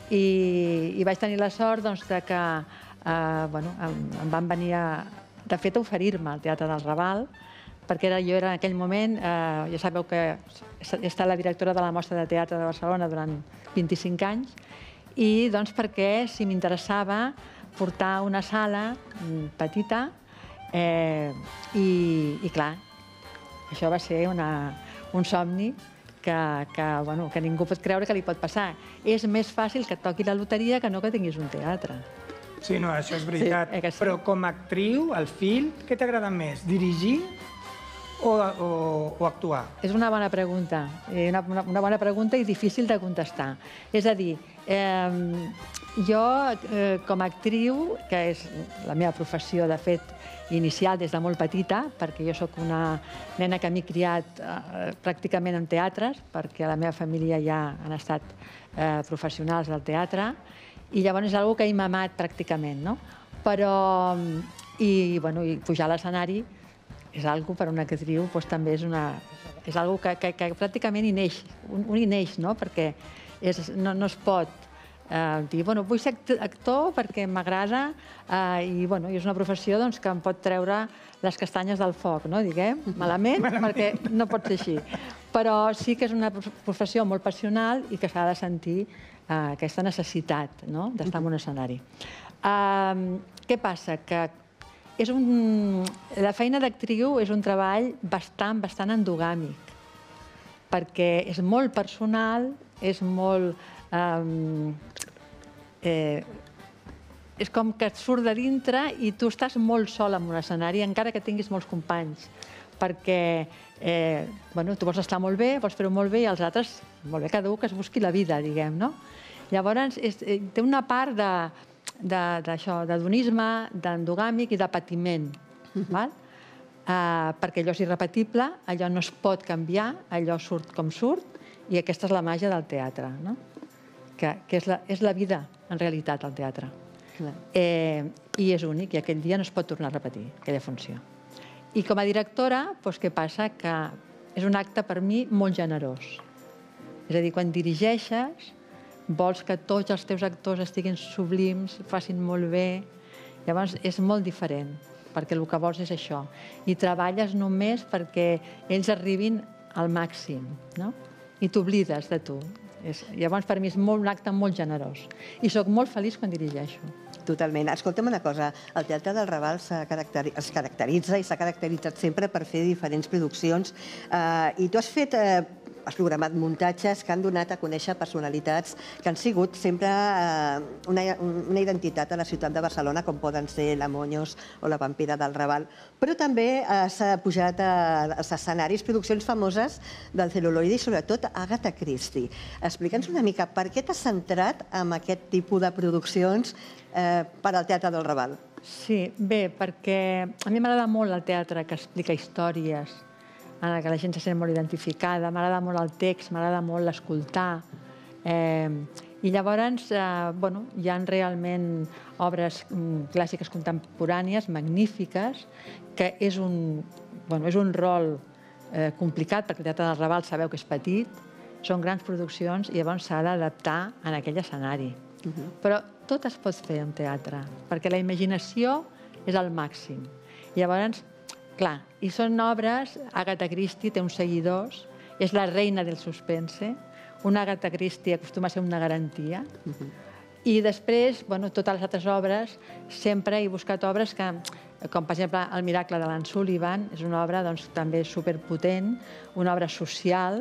I, i vaig tenir la sort doncs, de que eh, bueno, em, em van venir a, de fet, a oferir-me al Teatre del Raval, perquè era, jo era en aquell moment, eh, ja sabeu que he estat la directora de la Mostra de Teatre de Barcelona durant vint-i-cinc anys, i doncs perquè si m'interessava portar una sala mm, petita, eh, i, i clar, això va ser una, un somni que, que, bueno, que ningú pot creure que li pot passar. És més fàcil que et toqui la loteria que no que tinguis un teatre. Sí, no, això és veritat. Sí, eh que sí? Però com a actriu, al film, què t'agrada més? Dirigir o, o, o actuar? És una bona pregunta, una, una, una bona pregunta i difícil de contestar. És a dir, eh, jo eh, com a actriu, que és la meva professió, de fet, inicial des de molt petita, perquè jo sóc una nena que m'he criat eh, pràcticament en teatres, perquè a la meva família ja han estat eh, professionals del teatre, i llavors és una que he mamat pràcticament, no? Però, i, bueno, i pujar a l'escenari és una per una actriu, doncs també és una... És una que, que, que pràcticament hi neix, un, un hi neix, no? Perquè és, no, no es pot eh, dir, bueno, vull ser actor perquè m'agrada eh, i, bueno, i és una professió doncs, que em pot treure les castanyes del foc, no? Diguem, malament, perquè no pot ser així. Però sí que és una professió molt passional i que s'ha de sentir eh, aquesta necessitat, no? D'estar en un escenari. Eh, què passa? Que és un... la feina d'actriu és un treball bastant, bastant endogàmic, perquè és molt personal, és molt... Eh, eh, és com que et surt de dintre i tu estàs molt sol en un escenari, encara que tinguis molts companys, perquè eh, bueno, tu vols estar molt bé, vols fer-ho molt bé, i els altres, molt bé, cada un que es busqui la vida, diguem, no? Llavors, és, té una part de... d'això, d'adonisme, d'endogàmic i de patiment. Val? Uh, perquè allò és irrepetible, allò no es pot canviar, allò surt com surt, i aquesta és la màgia del teatre, no? Que, que és, la, és la vida, en realitat, el teatre. Eh, I és únic, i aquell dia no es pot tornar a repetir, aquella funció. I com a directora, doncs què passa? Que és un acte per mi molt generós. És a dir, quan dirigeixes, vols que tots els teus actors estiguin sublims, facin molt bé. Llavors és molt diferent, perquè el que vols és això. I treballes només perquè ells arribin al màxim, no? I t'oblides de tu. Llavors per mi és un acte molt generós. I sóc molt feliç quan dirigeixo. Totalment. Escolta'm una cosa, el Teatre del Raval es caracteritza i s'ha caracteritzat sempre per fer diferents produccions i tu has fet... has programat muntatges que han donat a conèixer personalitats que han sigut sempre una, una identitat a la ciutat de Barcelona, com poden ser la Monyos o la Vampira del Raval. Però també has pujat als escenaris produccions famoses del cel·luloide i sobretot Agatha Christie. Explica'ns una mica per què t'has centrat en aquest tipus de produccions eh, per al Teatre del Raval. Sí, bé, perquè a mi m'agrada molt el teatre que explica històries, en què la gent se sent molt identificada, m'agrada molt el text, m'agrada molt l'escoltar. Eh, I llavors, eh, bueno, hi ha realment obres mm, clàssiques contemporànies, magnífiques, que és un, bueno, és un rol eh, complicat, perquè el Teatre del Raval sabeu que és petit, són grans produccions i llavors s'ha d'adaptar en aquell escenari. Uh-huh. Però tot es pot fer en teatre, perquè la imaginació és al màxim. Llavors, clar, i són obres, Agatha Christie té uns seguidors, és la reina del suspense, una Agatha Christie acostuma a ser una garantia, uh-huh. I després, bueno, totes les altres obres, sempre he buscat obres que, com per exemple El miracle de l'Anne Sullivan, és una obra doncs, també superpotent, una obra social,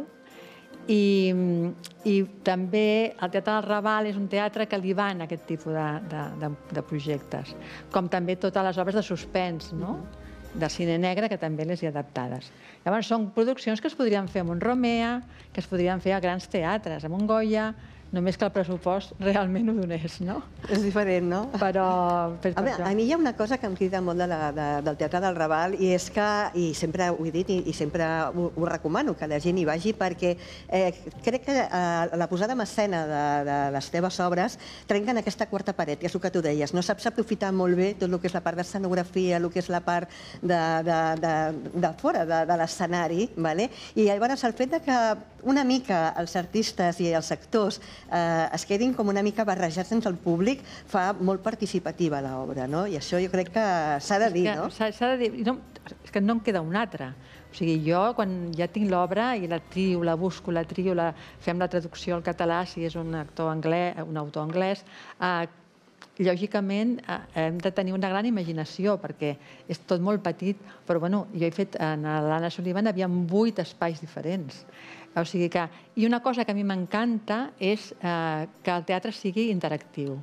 i, i també el Teatre del Raval és un teatre que li van a aquest tipus de, de, de, de projectes, com també totes les obres de suspens, no? Uh-huh. De cine negre, que també les hi ha adaptades. Llavors, són produccions que es podrien fer a Montromea, que es podrien fer a grans teatres, a Montgoya, només que el pressupost realment ho donés, no? És diferent, no? Però... A, veure, a mi hi ha una cosa que em crida molt de la, de, del Teatre del Raval i és que, i sempre ho he dit i, i sempre ho, ho recomano, que la gent hi vagi perquè eh, crec que eh, la posada en escena de, de les teves obres trenquen aquesta quarta paret, que és el que tu deies. No saps aprofitar molt bé tot el que és la part d'escenografia, el que és la part de, de, de, de fora de, de l'escenari, ¿vale? I llavors el fet de que una mica els artistes i els actors eh, es quedin com una mica barrejats entre el públic fa molt participativa l'obra, no? I això jo crec que s'ha de dir, no? S'ha de dir. No, és que no em queda una altra. O sigui, jo, quan ja tinc l'obra i la trio, la busco, la trio, la... fem la traducció al català, si és un actor anglès, un autor anglès, eh, lògicament eh, hem de tenir una gran imaginació, perquè és tot molt petit, però bueno, jo he fet, en l'Anna Sullivan hi havia vuit espais diferents. O sigui que... I una cosa que a mi m'encanta és eh, que el teatre sigui interactiu.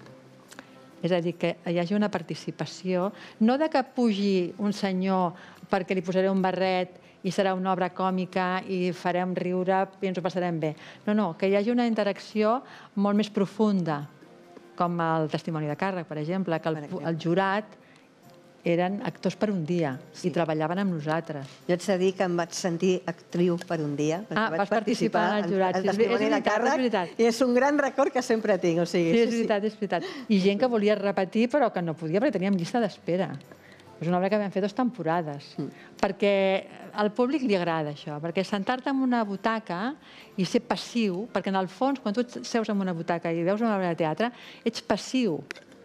És a dir, que hi hagi una participació, no de que pugi un senyor perquè li posaré un barret i serà una obra còmica i farem riure i ens ho passarem bé. No, no, que hi hagi una interacció molt més profunda, com el testimoni de càrrec, per exemple, que el, el jurat eren actors per un dia i treballaven amb nosaltres. Jo haig de dir que em vaig sentir actriu per un dia. Ah, vas participar en el jurat. El testimoni de càrrec, i és un gran record que sempre tinc. Sí, és veritat, és veritat. I gent que volia repetir, però que no podia, perquè teníem llista d'espera. És una obra que vam fer dues temporades. Perquè al públic li agrada això, perquè sentar-te en una butaca i ser passiu, perquè en el fons, quan tu seus en una butaca i veus una obra de teatre, ets passiu.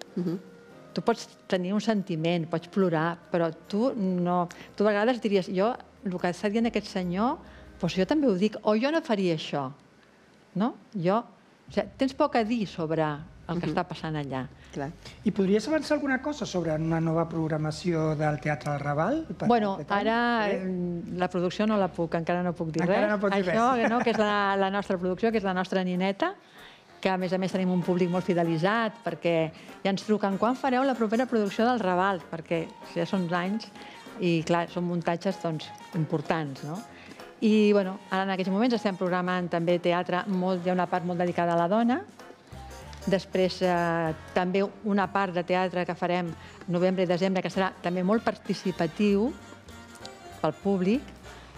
Tu pots tenir un sentiment, pots plorar, però tu no... Tu a vegades diries, jo, el que està dient aquest senyor, doncs jo també ho dic, o jo no faria això. No? Jo... O sigui, tens poc a dir sobre el que està passant allà. I podries avançar alguna cosa sobre una nova programació del Teatre del Raval? Bueno, ara la producció no la puc, encara no puc dir res. Encara no pots dir res. Això, que és la nostra producció, que és la nostra nineta, que a més a més tenim un públic molt fidelitzat, perquè ja ens truquen quan fareu la propera producció del Raval, perquè ja són anys i, clar, són muntatges importants, no? I, bueno, ara en aquests moments estem programant també teatre, hi ha una part molt dedicada a la dona, després també una part de teatre que farem novembre i desembre, que serà també molt participatiu pel públic,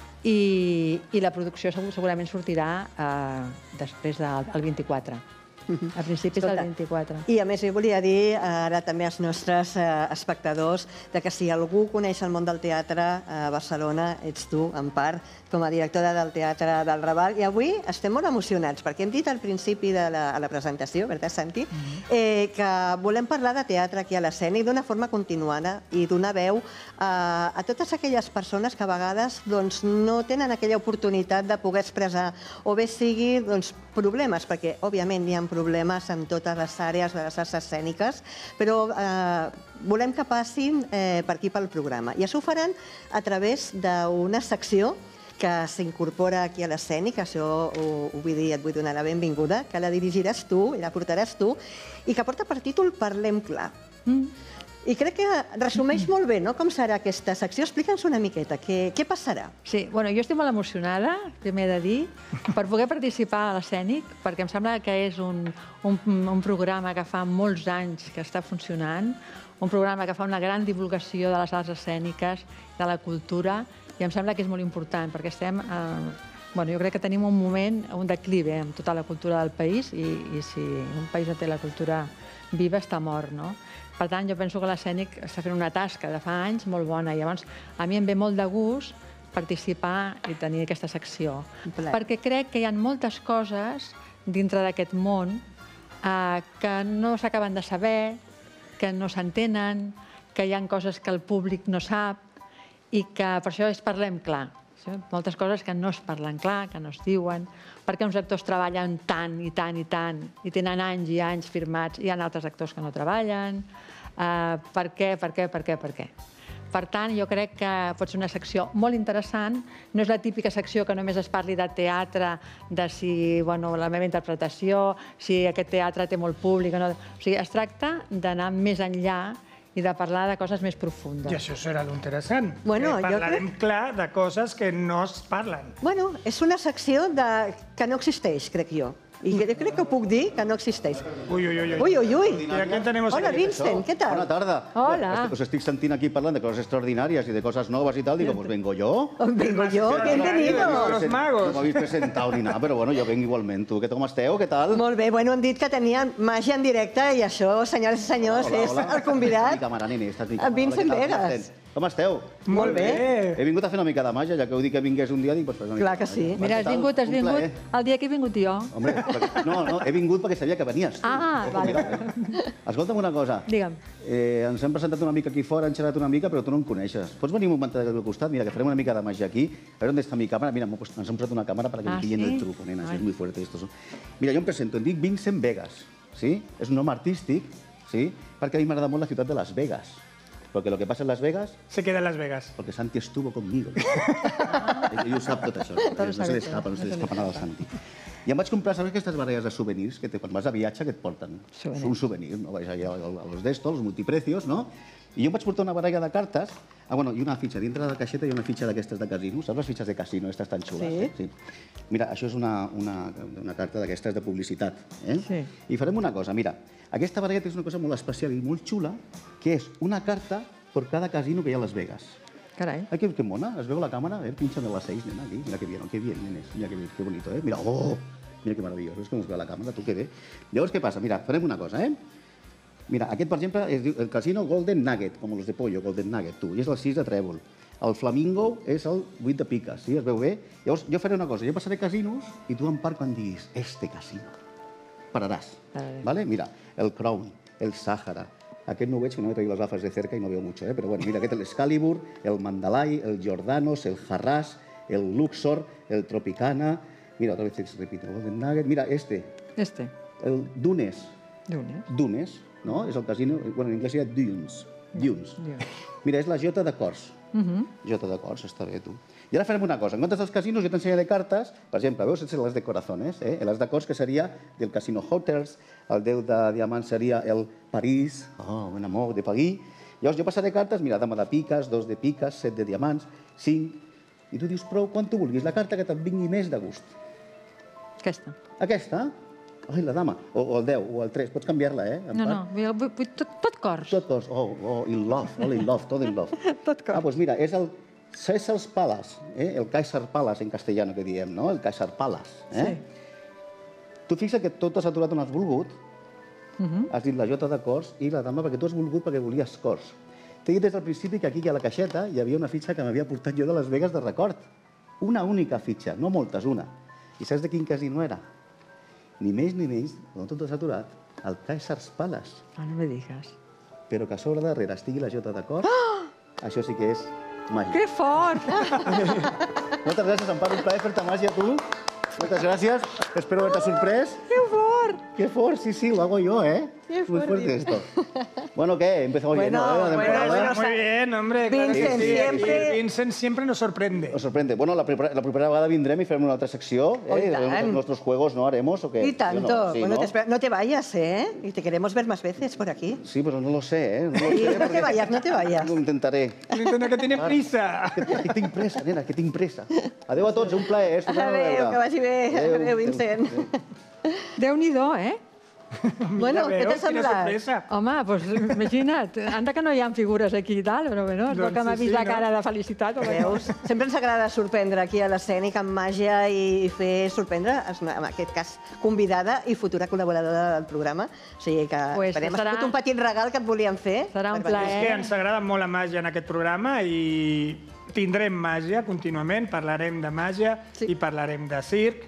i la producció segurament sortirà després del vint-i-quatre, a principis del vint-i-quatre. I a més jo volia dir ara també als nostres espectadors que si algú coneix el món del teatre a Barcelona, ets tu, en part, com a directora del Teatre del Raval. I avui estem molt emocionats, perquè hem dit al principi de la presentació, veritat, Santi, que volem parlar de teatre aquí a l'escena i d'una forma continuada i donar veu a totes aquelles persones que a vegades no tenen aquella oportunitat de poder expressar, o bé sigui problemes, perquè òbviament hi ha problemes en totes les àrees de les arts escèniques, però volem que passin per aquí pel programa. I això ho faran a través d'una secció que s'incorpora aquí a l'escènic, això ho vull dir, et vull donar la benvinguda, que la dirigiràs tu i la portaràs tu, i que porta per títol Parlem clar. I crec que resumeix molt bé com serà aquesta secció. Explica'ns una miqueta, què passarà? Sí, bueno, jo estic molt emocionada, primer de dir, per poder participar a l'escènic, perquè em sembla que és un programa que fa molts anys que està funcionant, un programa que fa una gran divulgació de les arts escèniques, de la cultura, i em sembla que és molt important, perquè estem... Bueno, jo crec que tenim un moment, un declive amb tota la cultura del país, i si un país no té la cultura viva està mort, no? Per tant, jo penso que l'escènic està fent una tasca de fa anys molt bona, i llavors a mi em ve molt de gust participar i tenir aquesta secció, perquè crec que hi ha moltes coses dintre d'aquest món que no s'acaben de saber, que no s'entenen, que hi ha coses que el públic no sap, i que per això és parlem clar. Moltes coses que no es parlen clar, que no es diuen, perquè uns actors treballen tant i tant i tant, i tenen anys i anys firmats, i hi ha altres actors que no treballen. Per què, per què, per què, per què? Per tant, jo crec que pot ser una secció molt interessant. No és la típica secció que només es parli de teatre, de si la meva interpretació, si aquest teatre té molt públic o no. O sigui, es tracta d'anar més enllà i de parlar de coses més profundes. I això serà l'interessant. Bueno, parlarem clar de coses que no es parlen. Bueno, és una secció que no existeix, crec jo. I crec que ho puc dir, que no existeix. Ui, ui, ui. Ui, ui, ui. Hola, Vincent, què tal? Bona tarda. Hola. Us estic sentint aquí parlant de coses extraordinàries i de coses noves i tal. Digo, pues vengo yo. Vengo yo, bienvenido. Los magos. No m'habéis presentat ni nada, però bueno, jo venc igualment. Tu, com esteu? Què tal? Molt bé, bueno, hem dit que tenien màgia en directe i això, senyores i senyors, és el convidat. Mi càmera, nene, esta és mi càmera. Vincent Vegas. Com esteu? Molt bé. He vingut a fer una mica de màgia, ja que heu dit que vingués un dia, dic, pues, clar que sí. Mira, has vingut, has vingut el dia que he vingut jo. Home, no, no, he vingut perquè sabia que venies. Ah, vale. Escolta'm una cosa. Digue'm. Ens hem presentat una mica aquí fora, hem xerrat una mica, però tu no em coneixes. Pots venir un moment al costat? Mira, que farem una mica de màgia aquí. A veure on està mi càmera. Mira, ens hem posat una càmera para que me pillen el truco, nena. És muy fuerte esto. Mira, jo em presento, em dic Vincent Vegas. És un nom artístic, perquè a mi m'agrada molt la ciutat de Las Vegas. Porque lo que pasa en Las Vegas... Se queda en Las Vegas. Porque Santi estuvo conmigo. Ell ho sap tot això. No se li escapa, no se li escapa nada al Santi. I em vaig comprar, saps aquestes baralles de souvenirs que quan vas a viatge que et porten? És un souvenir, no? Vais allà als d'estos, els multiprecios, no? I jo em vaig portar una baralla de cartes, ah, bueno, i una fitxa. Dintre de la caixeta hi ha una fitxa d'aquestes de casino. Saps les fitxes de casino, aquestes tan xules? Sí. Mira, això és una carta d'aquestes de publicitat. Sí. I farem una cosa, mira, aquesta baralla és una cosa molt especial i molt xula, que és una carta per cada casino que hi ha a Las Vegas. Caray. Ay, qué, qué mona, ¿has veo la cámara? Eh, pínchame las seis, nena, aquí. Mira qué bien, qué bien, nenes. Mira qué, qué bonito, eh? Mira, oh, mira qué maravilloso. És que no es veu la càmera, tu què bé. Llavors, què passa? Mira, farem una cosa, eh? Mira, aquest, per exemple, es diu el casino Golden Nugget, com los de pollo, Golden Nugget, tu, i és el sis de trèvol. El Flamingo és el vuit de piques, sí? Es veu bé? Llavors, jo faré una cosa, jo passaré casinos i tu en part quan diguis, este casino, pararàs, vale? Mira, el Crown, el Sàhara, aquest no ho veig, que no he traït les gafes de cerca i no veo mucho, eh? Però bueno, mira, aquest l'Excalibur, el Mandalay, el Jordanos, el Harrás, el Luxor, el Tropicana, mira, otra vez se repite, el Golden Nugget, mira, este. Este. El Dunes. Dunes. Dunes, no? És el casino, bueno, en anglès hi ha Dunes. Dunes. Mira, és la Jota de Cors. Jota de Cors, està bé, tu. I ara farem una cosa. En comptes dels casinos, jo t'ensenyaré cartes. Per exemple, veus, aquestes les de corazones, eh? Les de cors, que seria del Casino Hotels, el deu de diamant seria el París, oh, un amor de París. Llavors jo passaré cartes, mira, dama de piques, dos de piques, set de diamants, cinc, i tu dius prou quan tu vulguis, la carta que te'n vingui més de gust. Aquesta. Aquesta? Ai, la dama. O, o el deu, o el tres. Pots canviar-la, eh? No, no, vull, vull tot, tot cors. Tot cors. Oh, oh, in love, all in love, todo in love. Tot cors. Ah, doncs mira, és el Caesar's Palace, eh? El Kaiser Palace en castellano que diem, no? El Kaiser Palace. Eh? Sí. Tu fixa't que tot has aturat on has volgut, uh -huh. Has dit la Jota de cors i la dama perquè tu has volgut perquè volies cors. T'he dit des del principi que aquí a la caixeta hi havia una fitxa que m'havia portat jo de Las Vegas de record. Una única fitxa, no moltes, una. I saps de quin casino era? Ni més ni menys, on tot has aturat, el Caesar's Palace. Ah, no me digues. Però que a sobre darrere estigui la Jota de cors, oh! Això sí que és màgia. Que fort! Moltes gràcies, Amparo, un plaer fer-te màgia, tu. Moltes gràcies, espero haver-te sorprès. Que fort! Que fort, sí, sí, lo hago yo, ¿eh? Qué muy fuerte esto. Bueno, ¿qué? Empezamos bien, ¿no? Bueno, bueno, muy bien, hombre. Claro Vincent, que sí. siempre... Vincent siempre nos sorprende. Nos sorprende. Bueno, la, propera, la propera vegada vindrem y farem una altra secció. Oh, ¿eh? Los, nuestros juegos, ¿no? ¿Haremos o qué? Y tanto. No, sí, bueno, ¿no? Te espera, no te vayas, ¿eh? Y te queremos ver más veces por aquí. Sí, pero no lo sé, ¿eh? No, lo Sí, sé no te vayas, no te vayas. Lo intentaré. Nintendo, que tiene prisa. Que, que tinc pressa, nena, que tinc pressa. Adéu a tots, un plaer. Eh? Adéu, que vagi bé. Adéu, Adéu Vincent. Déu-n'hi-do, eh? Bueno, què t'ha semblat? Home, doncs imagina't, anda que no hi ha figures aquí i tal, però bueno, és el que m'ha vist la cara de felicitat. Veus? Sempre ens agrada sorprendre aquí a l'escènic amb màgia i fer sorprendre, en aquest cas, convidada i futura col·laboradora del programa. O sigui que esperem, ha sigut un petit regal que et volíem fer. Serà un plaer. És que ens agrada molt la màgia en aquest programa i tindrem màgia contínuament, parlarem de màgia i parlarem de circ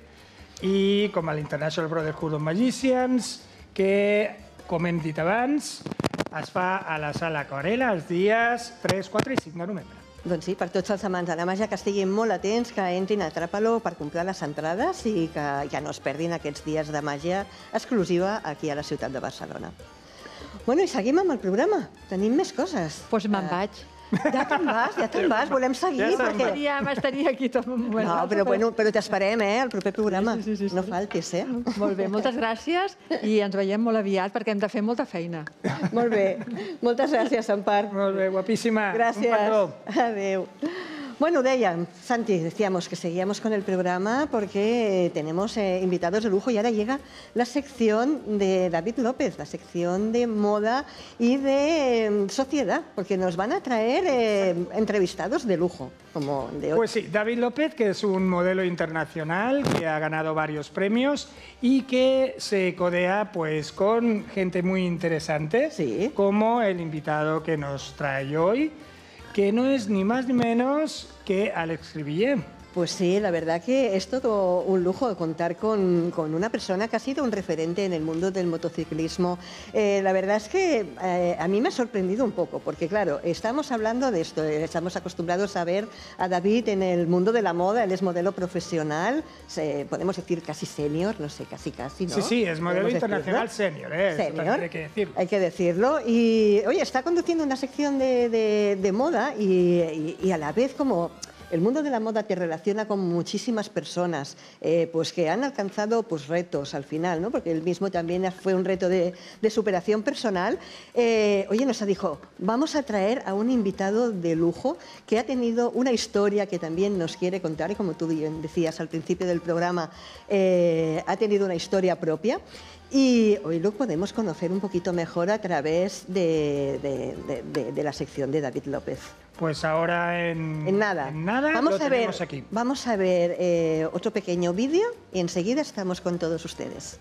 i com a l'International Brotherhood of Magicians, que, com hem dit abans, es fa a la Sala Aquarela els dies tres, quatre i cinc de novembre. Doncs sí, per tots els amants de la màgia que estiguin molt atents, que entrin a Atrapalo per comprar les entrades i que ja no es perdin aquests dies de màgia exclusiva aquí a la ciutat de Barcelona. Bueno, i seguim amb el programa. Tenim més coses. Doncs me'n vaig. Ja te'n vas, ja te'n vas, volem seguir. Ja perquè... m'estaria aquí tot un moment. No, però, bueno, però t'esperem, eh, al proper programa. Sí, sí, sí, no faltis, eh? Molt bé, moltes gràcies i ens veiem molt aviat perquè hem de fer molta feina. Molt bé. Moltes gràcies, Ampar. Molt bé, guapíssima. Gràcies. Un petó. Adéu. Bueno, decíamos, Santi, decíamos que seguíamos con el programa porque tenemos eh, invitados de lujo y ahora llega la sección de David López, la sección de moda y de eh, sociedad, porque nos van a traer eh, entrevistados de lujo, como de hoy. Pues sí, David López, que es un modelo internacional que ha ganado varios premios y que se codea pues con gente muy interesante, sí, como el invitado que nos trae hoy, que no es ni más ni menos que Alex Cribillé. Pues sí, la verdad que es todo un lujo contar con, con una persona que ha sido un referente en el mundo del motociclismo. Eh, la verdad es que eh, a mí me ha sorprendido un poco, porque claro, estamos hablando de esto, eh, estamos acostumbrados a ver a David en el mundo de la moda, él es modelo profesional, se, podemos decir casi senior, no sé, casi casi, ¿no? Sí, sí, es modelo internacional senior, ¿eh? Senior, hay que decirlo. Hay que decirlo. Y, oye, está conduciendo una sección de, de, de moda y, y, y a la vez como... El mundo de la moda te relaciona con muchísimas personas eh, pues que han alcanzado pues, retos al final, ¿no? Porque él mismo también fue un reto de, de superación personal. Eh, oye, nos dijo, vamos a traer a un invitado de lujo que ha tenido una historia que también nos quiere contar, y como tú bien decías al principio del programa, eh, ha tenido una historia propia. Y hoy lo podemos conocer un poquito mejor a través de, de, de, de, de la sección de David López. Pues ahora en, en nada, en nada vamos lo a ver, tenemos aquí. Vamos a ver eh, otro pequeño vídeo y enseguida estamos con todos ustedes.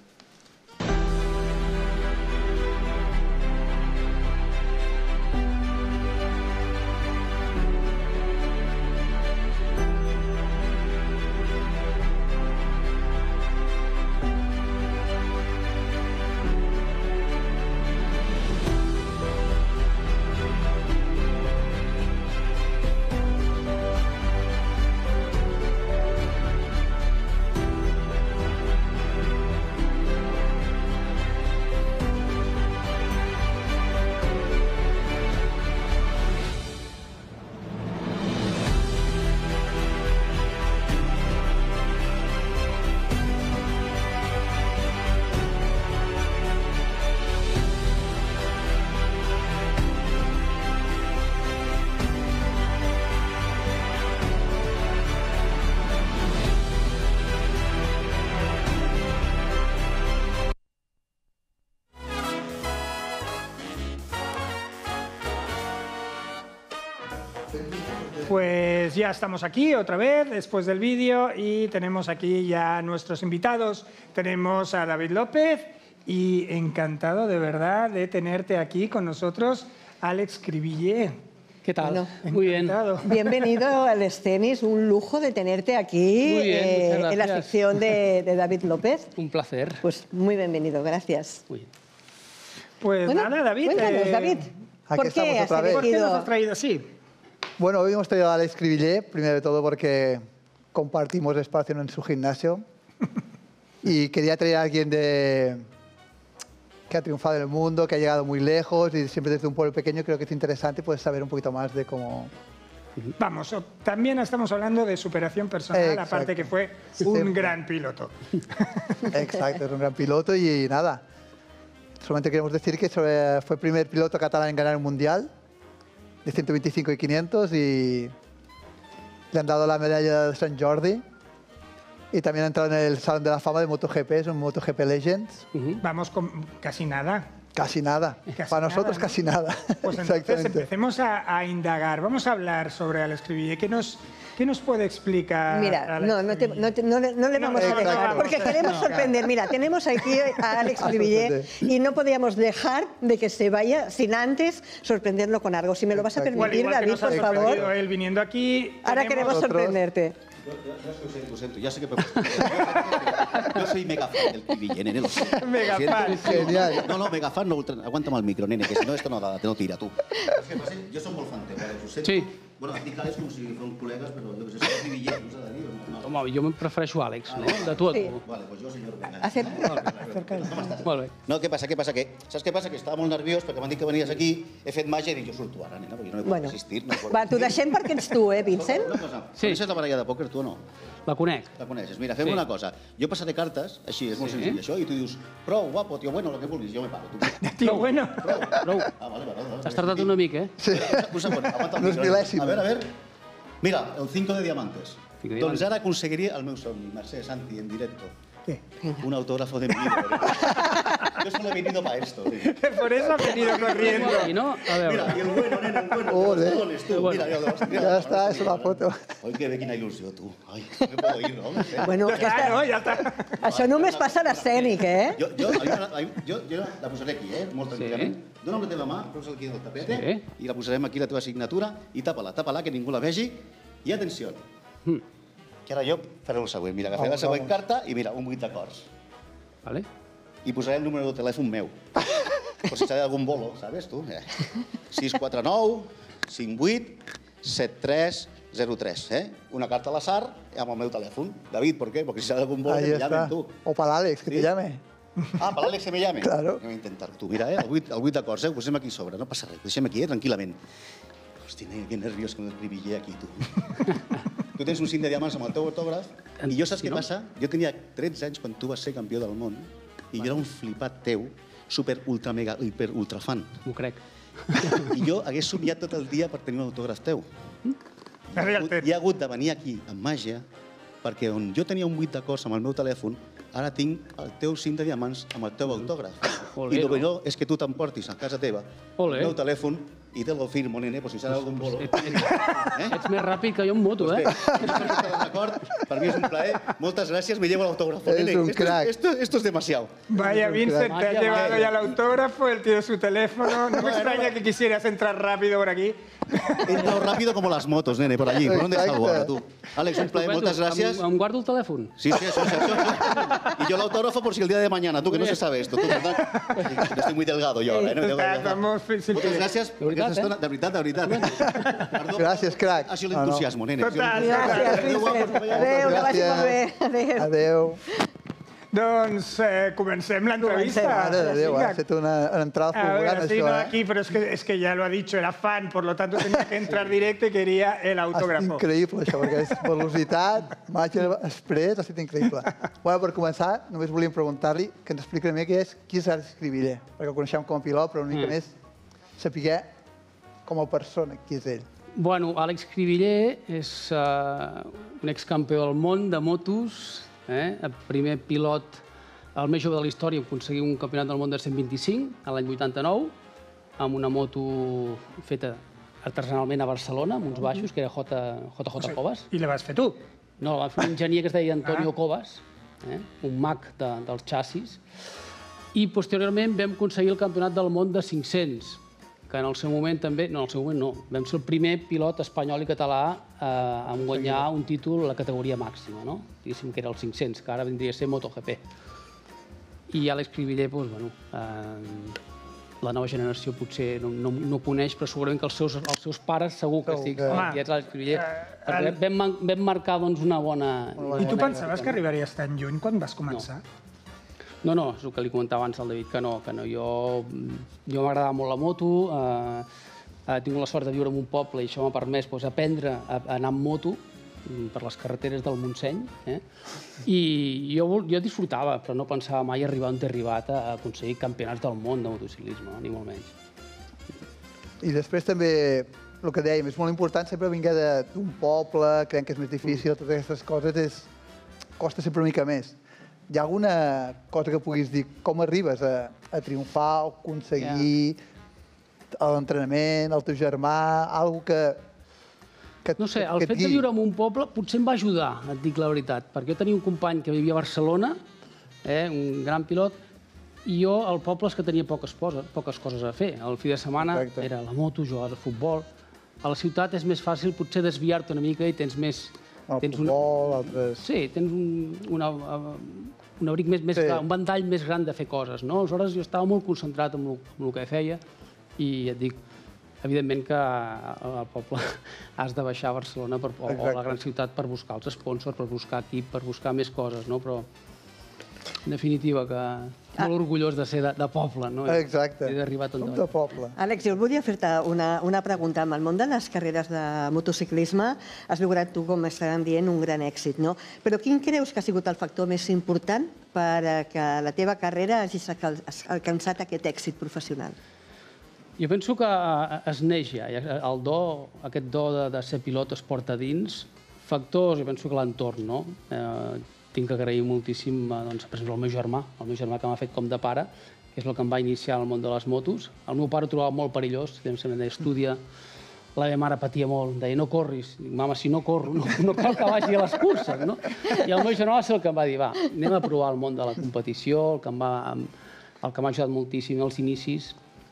Pues ya estamos aquí otra vez después del vídeo y tenemos aquí ya a nuestros invitados. Tenemos a David López y encantado de verdad de tenerte aquí con nosotros, Àlex Cribillé. ¿Qué tal? Bueno, muy bien. Bienvenido al Escenis, un lujo de tenerte aquí muy bien, eh, en la sección de, de David López. Un placer. Pues muy bienvenido, gracias. Muy bien. Pues bueno, nada, David. Cuéntanos, eh, David, ¿por qué, has ¿por qué nos has traído así? Bueno, hoy hemos traído a Àlex Cribillé, primero de todo porque compartimos espacio en su gimnasio y quería traer a alguien de... que ha triunfado en el mundo, que ha llegado muy lejos y siempre desde un pueblo pequeño. Creo que es interesante pues, saber un poquito más de cómo... Vamos, también estamos hablando de superación personal, Exacto. aparte que fue un Siempre. gran piloto. Exacto, es un gran piloto y nada. Solamente queremos decir que fue el primer piloto catalán en ganar un mundial de ciento veinticinco y quinientos y le han dado la medalla de Sant Jordi y también ha entrado en el Salón de la Fama de MotoGP, es un MotoGP Legends. Uh-huh. Vamos con casi nada. Casi nada. Casi Para nosotros nada, ¿no? casi nada. Pues entonces empecemos a, a indagar. Vamos a hablar sobre Àlex Cribillé. ¿Qué nos, ¿Qué nos puede explicar? Mira, no, no, te, no, te, no, le, no le No, vamos no, a no, dejar, no, porque no, queremos no, sorprender. Mira, tenemos aquí a Àlex Cribillé y no podíamos dejar de que se vaya sin antes sorprenderlo con algo. Si me lo vas a Igual, permitir, igual que David, nos ha por sorprendido favor. él viniendo aquí. Ahora queremos Nosotros- sorprenderte. Yo, yo, yo lo siento, lo siento, ya sé que... Yo soy mega fan del Cribillé, nene, lo siento. Mega Lo siento. fan. Genial. No, no, mega fan, no, ultra- aguanta'm el micro, nene, que si no esto no, no tira, tu. És que passa, jo soc molt fan teu, Àlex, ho sento. Sí. Bueno, estic clar, és com si fos col·legues, però jo que sé, soc Cribillé, no s'ha de dir, o no? Home, jo em prefereixo Àlex, no? De tu a Sí. tu. Vale, pues jo, senyor, vinga. Hacer... Molt bé. No, què passa, què passa? Que, saps què passa? Que estava molt nerviós perquè m'han dit que venies aquí, he fet màgia i dic, jo surto ara, nena, perquè jo no he pogut Bueno, resistir. No he pogut va, t'ho deixem perquè ets tu, eh, Vincent? Una cosa, Sí. coneixes la baralla de pòquer, tu o no? La conec. La coneixes? Mira, fem Sí. una cosa. Jo passaré cartes, així, és molt Sí. senzill això, i tu dius, prou, guapo, tio, bueno, lo que vulguis, jo me paro. Tu. Tío, bueno. Prou. Ah, vale, vale, vale. T'has tardat una mica, eh? Sí. Un segon, aguanta el No és micro. mil·lèsim. A veure, a veure. Mira, el cinco de diamantes. Cinco de Doncs diamantes. ara aconseguiria el meu somni, Mercè, Santi, en directo. ¿Qué? Un autógrafo de mi libro. Yo solo he venido para esto, tío. Por eso ha venido corriendo. I no? A veure. Mira, y el bueno, nene, el bueno. Ole. ¿Dónde es tú? Mira, mira, mira. Ya está, es una foto. Ay, que ve quina il·lusió, tu. Ai, no me puedo ir, no? Bueno, Ya está, aquesta... ¿no? Ya está. això només passa a l'escènic, eh? Jo, jo, jo, jo, jo la posaré aquí, eh? Molt tranquil·lament. Sí. Dóna'm la teva mà, posa aquí el tapete, Sí. i la posarem aquí la teva signatura, i tapa-la, tapa-la, que ningú la vegi. I atenció, que ara jo faré el següent. Mira, agafaré la següent carta i mira, un vuit d'acords. Vale. I posaré el número de telèfon meu. Per si sale algun bolo, sabes, tu? sis quatre nou cinc vuit set tres zero tres, eh? Una carta a l'azar amb el meu telèfon. David, ¿por qué? Porque si sale algún bolo, que me llamen tú. O para Àlex, que te llame. Ah, per l'Àlex que me llame? Claro. Anem a intentar. Tu, mira, eh? El vuit d'acords, eh? Ho posem aquí sobre, no passa res. Ho deixem aquí, eh? Tranquil·lament. Hosti, nen, que nerviós que m'escrivillé aquí, tu. Tu tens un cinc de diamants amb el teu autògraf i jo saps què passa? Jo tenia tretze anys quan tu vas ser campió del món i jo era un flipat teu, super, ultra, mega, hiper, ultra fan. M'ho crec. I jo hagués somiat tot el dia per tenir un autògraf teu. I he hagut de venir aquí, amb màgia, perquè on jo tenia un vuit d'acords amb el meu telèfon, ara tinc el teu cinc de diamants amb el teu autògraf. I el millor és que tu t'emportis a casa teva el meu telèfon i te lo firmo, nene, per si sale algun bolo. Ets més ràpid que jo en moto, eh? D'acord? Per mi és un plaer. Moltes gràcies, me llevo el autógrafo, nene. Es un crack. Esto, esto es demasiado. Vaya, Vincent, te ha Vaya, llevado vaya. ya el autógrafo, él tiene su teléfono. No me extraña que quisieras entrar rápido por aquí. He entrado rápido como las motos, nene, por allí. ¿Por dónde Exacte. salgo ahora, tu? Àlex, un plaer, moltes gràcies. Em, em guardo el telèfon. Sí, sí, eso, eso, eso. Y yo el autógrafo por si el día de mañana, tú, que no se sabe esto. Tú, ¿verdad? Que estoy muy delgado yo ahora, ¿eh? No me tengo que Está, delgado. vamos, sí, Moltes sí. gràcies per veritat, aquesta eh? estona. De veritat, de veritat. Perdó, Gràcies, crac. ha sido No, no. l'entusiasmo, nene. Total, Gràcies, Vincent. Adéu, que vagi molt bé. Adéu. Adéu. Doncs eh, comencem l'entrevista. Mare de Déu, Vinga. ha fet una, una entrada A fulgurant, ver, sí, això, no eh? aquí, pero es que, es que ya lo ha dicho, era fan, por lo tanto tenía que entrar directo y quería el Ha estat autógrafo. increïble, això, perquè és velocitat, màgia express, ha estat increïble. Bueno, per començar, només volíem preguntar-li que ens expliqui una mica què és qui és Àlex Cribillé, perquè el coneixem com a pilot, però una mica Mm. més saber com a persona qui és ell. Bueno, Àlex Cribillé és uh, un excampió del món de motos, eh? El primer pilot, el més jove de la història, a aconseguir un campionat del món de cent vint-i-cinc, a l'any vuitanta-nou, amb una moto feta artesanalment a Barcelona, amb uns baixos, que era J J Cobas. I la vas fer tu? No, la va fer un enginyer que es deia Antonio Cobas, eh? un mag de, dels xassis. I posteriorment vam aconseguir el campionat del món de cinc-cents, que en el seu moment també, no, en el seu moment no, vam ser el primer pilot espanyol i català eh, en guanyar un títol a la categoria màxima, no? Diguéssim que era el cinc-cents, que ara vindria a ser MotoGP. I Àlex Cribillé, doncs, bueno, eh, la nova generació potser no, no, no coneix, però segurament que els seus, els seus pares segur que sí, que Home, ja és l'Àlex Cribillé. eh, Perquè el- vam, man- vam marcar doncs, una bona... I tu pensaves que arribaries tan lluny quan vas començar? No, no, és el que li comentava abans al David, que no, que no. Jo, jo m'agradava molt la moto, eh, he tingut la sort de viure en un poble i això m'ha permès doncs, aprendre a, a anar amb moto mm, per les carreteres del Montseny, eh? I jo, vol- jo disfrutava, però no pensava mai arribar on he arribat a aconseguir campionats del món de motociclisme, no? Ni molt menys. I després també, el que dèiem, és molt important sempre vinguer de- d'un poble, creiem que és més difícil, totes aquestes coses, és, costa sempre una mica més. Hi ha alguna cosa que puguis dir, com arribes a, a triomfar o aconseguir l'entrenament, el teu germà, alguna que, que... No sé, que el et fet de guiï? viure en un poble potser em va ajudar, et dic la veritat, perquè jo tenia un company que vivia a Barcelona, eh, un gran pilot, i jo al poble és que tenia poques, posa, poques coses a fer. El fi de setmana Exacte. era la moto, jugar a futbol. A la ciutat és més fàcil potser desviar-te una mica i tens més... El tens futbol, altres... Sí, tens un, una, un abric més, més Sí. clar, un ventall més gran de fer coses, no? Aleshores jo estava molt concentrat en el, en el que feia i et dic, evidentment que al poble has de baixar a Barcelona per, o, o a la Exacte. gran ciutat per buscar els sponsors, per buscar equip, per buscar més coses, no? Però en definitiva que molt orgullós de ser de, de poble, no? Exacte. He d'arribar tot Som davant. de poble. Àlex, jo volia fer-te una, una pregunta. En el món de les carreres de motociclisme has lograt tu, com estàvem dient, un gran èxit, no? Però quin creus que ha sigut el factor més important per que la teva carrera hagis alcal- alcançat aquest èxit professional? Jo penso que es neix ja, el do, aquest do de, de ser pilot es porta dins. Factors, jo penso que l'entorn, no? Eh, tinc que agrair moltíssim, eh, doncs, per exemple, al meu germà, el meu germà que m'ha fet com de pare, que és el que em va iniciar al món de les motos. El meu pare ho trobava molt perillós, em sembla, deia, estudia. La meva mare patia molt, deia, no corris. Dic, mama, si no corro, no, no cal que vagi a les curses, no? I el meu germà va ser el que em va dir, va, anem a provar el món de la competició, el que em va, el que m'ha ajudat moltíssim als inicis.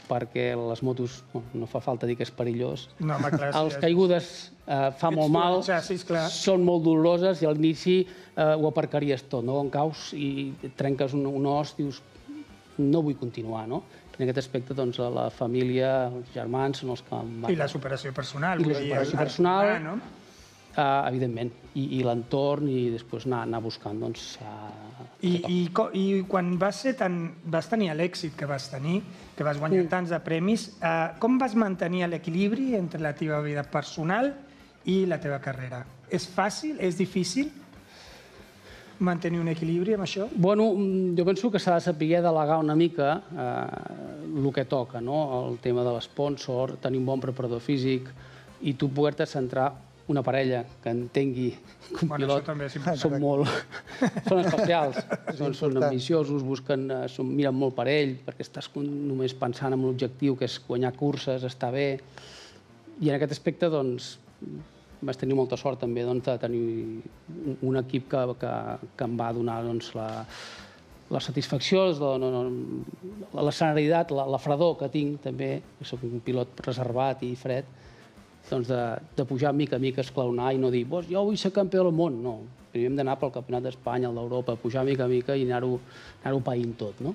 perquè les motos, no fa falta dir que és perillós, No, home, clar, sí, les és- caigudes eh, fa Ets molt tu, mal, xassis, clar. són molt doloroses i a l'inici eh, ho aparcaries tot, no? On caus i et trenques un, un os, dius, no vull continuar, no? En aquest aspecte, doncs, la família, els germans són els que em van... I la superació personal. I vull la dir, superació el- el personal, tornar, no? Uh, evidentment, i, i l'entorn, i després anar, anar buscant, doncs... Uh, I, i, co- I quan vas, ser tan, vas tenir l'èxit que vas tenir, que vas guanyar Mm. tants de premis, eh, com vas mantenir l'equilibri entre la teva vida personal i la teva carrera? És fàcil? És difícil mantenir un equilibri amb això? Bueno, mm, jo penso que s'ha de saber delegar una mica eh, el que toca, no? El tema de l'espònsor, tenir un bon preparador físic i tu poder-te centrar una parella que entengui que un Bueno, pilot això també és important. són molt... són especials, són, són ambiciosos, busquen, eh, són, miren molt per ell, perquè estàs con- només pensant en l'objectiu, que és guanyar curses, estar bé. I en aquest aspecte, doncs, vaig tenir molta sort també doncs, de tenir un, un equip que, que, que em va donar doncs, la, la satisfacció, no, no, no, la serenïtat, la, la fredor que tinc també, que soc un pilot reservat i fred, doncs de, de pujar mica a mica, esclaonar i no dir jo vull ser campió del món. No, primer hem d'anar pel campionat d'Espanya, el d'Europa, pujar mica a mica i anar-ho anar païnt tot, no?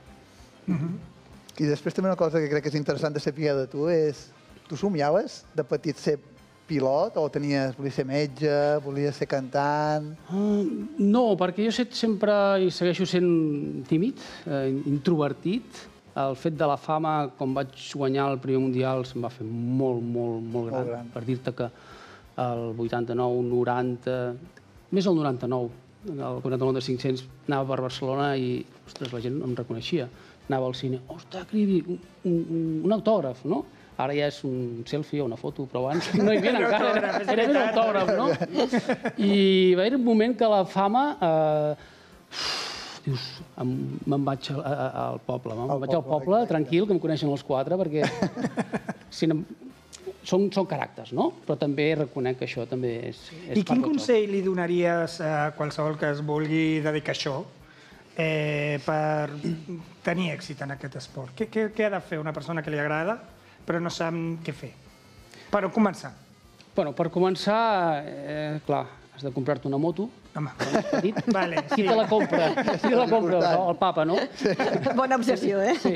I després també una cosa que crec que és interessant de saber de tu és, tu somiaves de petit ser pilot o tenies, volies ser metge, volies ser cantant? Uh, no, perquè jo set sempre i segueixo sent tímid, eh, introvertit. El fet de la fama, quan vaig guanyar el primer mundial, se'm va fer molt, molt, molt gran. gran. Per dir-te que el vuitanta-nou, noranta, més el noranta-nou, el quaranta-nou de cinc-cents, anava per Barcelona i, ostres, la gent em reconeixia. Anava al cine, ostres, Cribi, un, un, un autògraf, no? Ara ja és un selfie o una foto, però abans no hi havia encara, era, era més autògraf, no? I va haver un moment que la fama... Eh, dius, em, me'n vaig a, a, al poble, me'n vaig al poble, tranquil, que em coneixen els quatre, perquè si no, són, són caràcters, no? Però també reconec que això també és, és I quin part del joc. consell li donaries a qualsevol que es vulgui dedicar a això eh, per tenir èxit en aquest esport? Què, què, què ha de fer una persona que li agrada però no sap què fer? Per començar. Bueno, per començar, eh, clar, has de comprar-te una moto, Home. petit. Vale, Qui sí. te la compra? Qui te la compra? El papa, no? Bona obsessió, eh? Sí.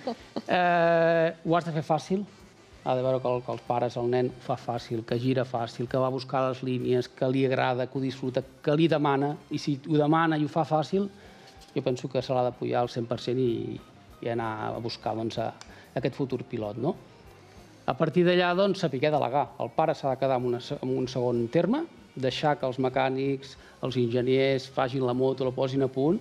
Eh, ho has de fer fàcil. Ha de veure que, el, que els pares, el nen, ho fa fàcil, que gira fàcil, que va a buscar les línies, que li agrada, que ho disfruta, que li demana. I si ho demana i ho fa fàcil, jo penso que se l'ha d'apoyar al cent per cent i, i anar a buscar doncs, a, aquest futur pilot, no? A partir d'allà, doncs, saber delegar. El pare s'ha de quedar en, una, en un segon terme, deixar que els mecànics, els enginyers facin la moto, la posin a punt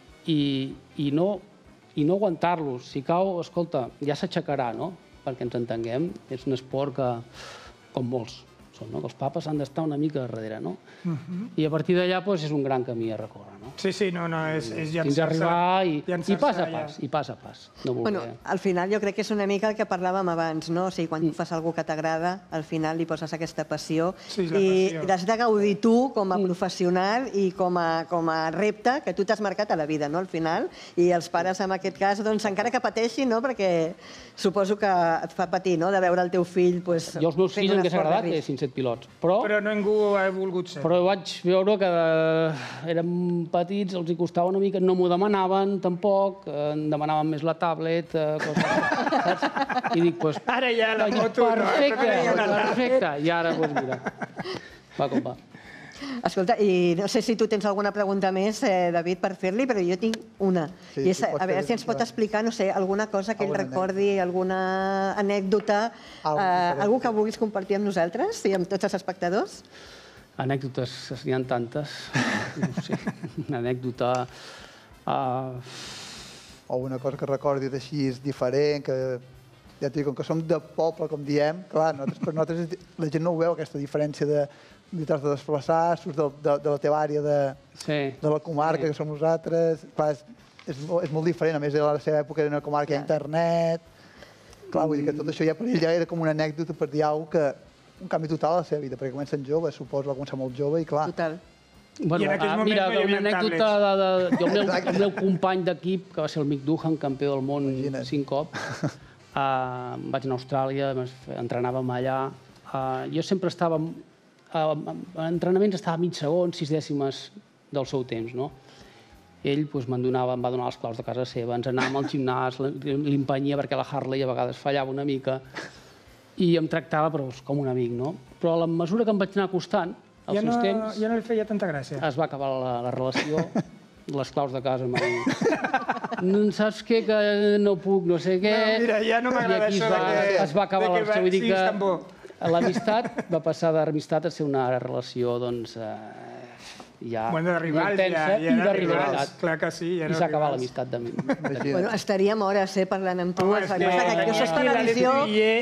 i, i no, i no aguantar-los. Si cau, escolta, ja s'aixecarà, no? Perquè ens entenguem, és un esport que, com molts són, no? Que els papes han d'estar una mica darrere, no? I a partir d'allà doncs, és un gran camí a recórrer, no? Sí, sí, no, no, és, és Fins a llançar-se... arribar i, i llançar-se pas a allà. pas, i pas a pas. No voler... Bueno, al final jo crec que és una mica el que parlàvem abans, no? O sigui, quan tu fas alguna que t'agrada, al final li poses aquesta passió Sí, la i passió. l'has de gaudir tu com a professional i com a, com a repte que tu t'has marcat a la vida, no? Al final, i els pares en aquest cas, doncs encara que pateixin, no? Perquè suposo que et fa patir, no? De veure el teu fill, pues, Jo als meus fent fills un em hauria esport de agradat que risc. haguessin set pilots, però, Però ningú ha volgut ser. però vaig veure que eh, érem petits, els hi costava una mica, no m'ho demanaven tampoc, eh, em demanaven més la tablet, eh, coses, saps? I dic, doncs... Ara ja la moto... Perfecte, no, no, no, no. perfecte. I ara, doncs mira, va com va. Escolta, i no sé si tu tens alguna pregunta més, eh, David, per fer-li, però jo tinc una. Sí, I és, sí, pots a veure fer-li, si ens pot endavant. explicar, no sé, alguna cosa que ell Alguna recordi, alguna anècdota, Algo eh, diferent. algú que vulguis compartir amb nosaltres i amb tots els espectadors? Anècdotes, n'hi ha tantes. No sé, una anècdota... Uh, O una cosa que recordis així és diferent, que ja t'ho dic, com que som de poble, com diem, clar, nosaltres, per nosaltres és- la gent no ho veu, aquesta diferència de de t'has de desplaçar, surts de, de, de la teva àrea de, sí. de la comarca, que som nosaltres. Clar, és, és, molt, és molt diferent, a més, a la seva època era una comarca d'internet. Clar, vull dir que tot això ja per ell ja era com una anècdota per dir alguna cosa que un canvi total a la seva vida, perquè comencen joves, suposo, va començar molt jove i clar... Total. Bueno, I en aquell ah, moment mira, no hi havia una anècdota de, de, del, meu, Exacte. del meu company d'equip, que va ser el Mick Duhan, campió del món Imagina't. cinc cops, vaig anar a Austràlia, entrenàvem allà. Jo sempre estava... En entrenaments estava mig segon, sis dècimes del seu temps, no? Ell em va donar les claus de casa seva, ens anàvem al gimnàs, l'empenyia perquè la Harley a vegades fallava una mica i em tractava com un amic, no? Però a la mesura que em vaig anar acostant, als seus temps... Ja no li feia tanta gràcia. Es va acabar la relació, les claus de casa em va dir saps què, que no puc, no sé què... Mira, ja no m'agrada això de que... Es va acabar la relació, vull dir que l'amistat va passar d'amistat a ser una relació, doncs... ja intensa i de rivalitat. Clar que sí. I s'ha acabat l'amistat de mi. Bueno, estaríem hores parlant amb tu. Aquesta televisió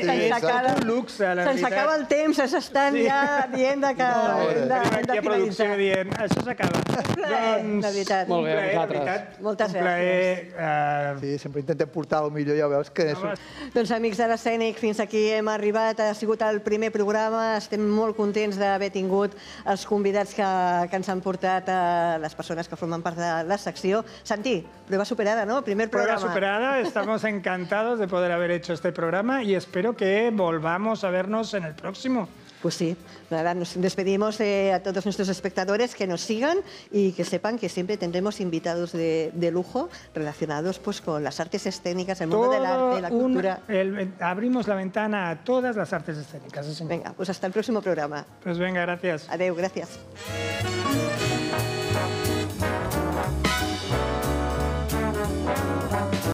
se'ns acaba el temps, s'estan ja dient que hem de finalitzar. Això s'acaba. De veritat. Molt bé, a vosaltres. Moltes gràcies. Sí, sempre intentem portar el millor, ja veus que... Doncs, amics de l'Escènic, fins aquí hem arribat. Ha sigut el primer programa. Estem molt contents d'haver tingut els convidats que ens han portat portat a les persones que forman part de la secció. Santi, prueba superada, ¿no? Primer programa. Prueba superada. Estamos encantados de poder haber hecho este programa y espero que volvamos a vernos en el próximo. Pues sí, nada, nos despedimos eh, a todos nuestros espectadores, que nos sigan y que sepan que siempre tendremos invitados de, de lujo relacionados pues, con las artes escénicas, el mundo Todo del arte, la cultura. Un, el, abrimos la ventana a todas las artes escénicas. Sí, venga, pues hasta el próximo programa. Pues venga, gracias. Adeu, gracias.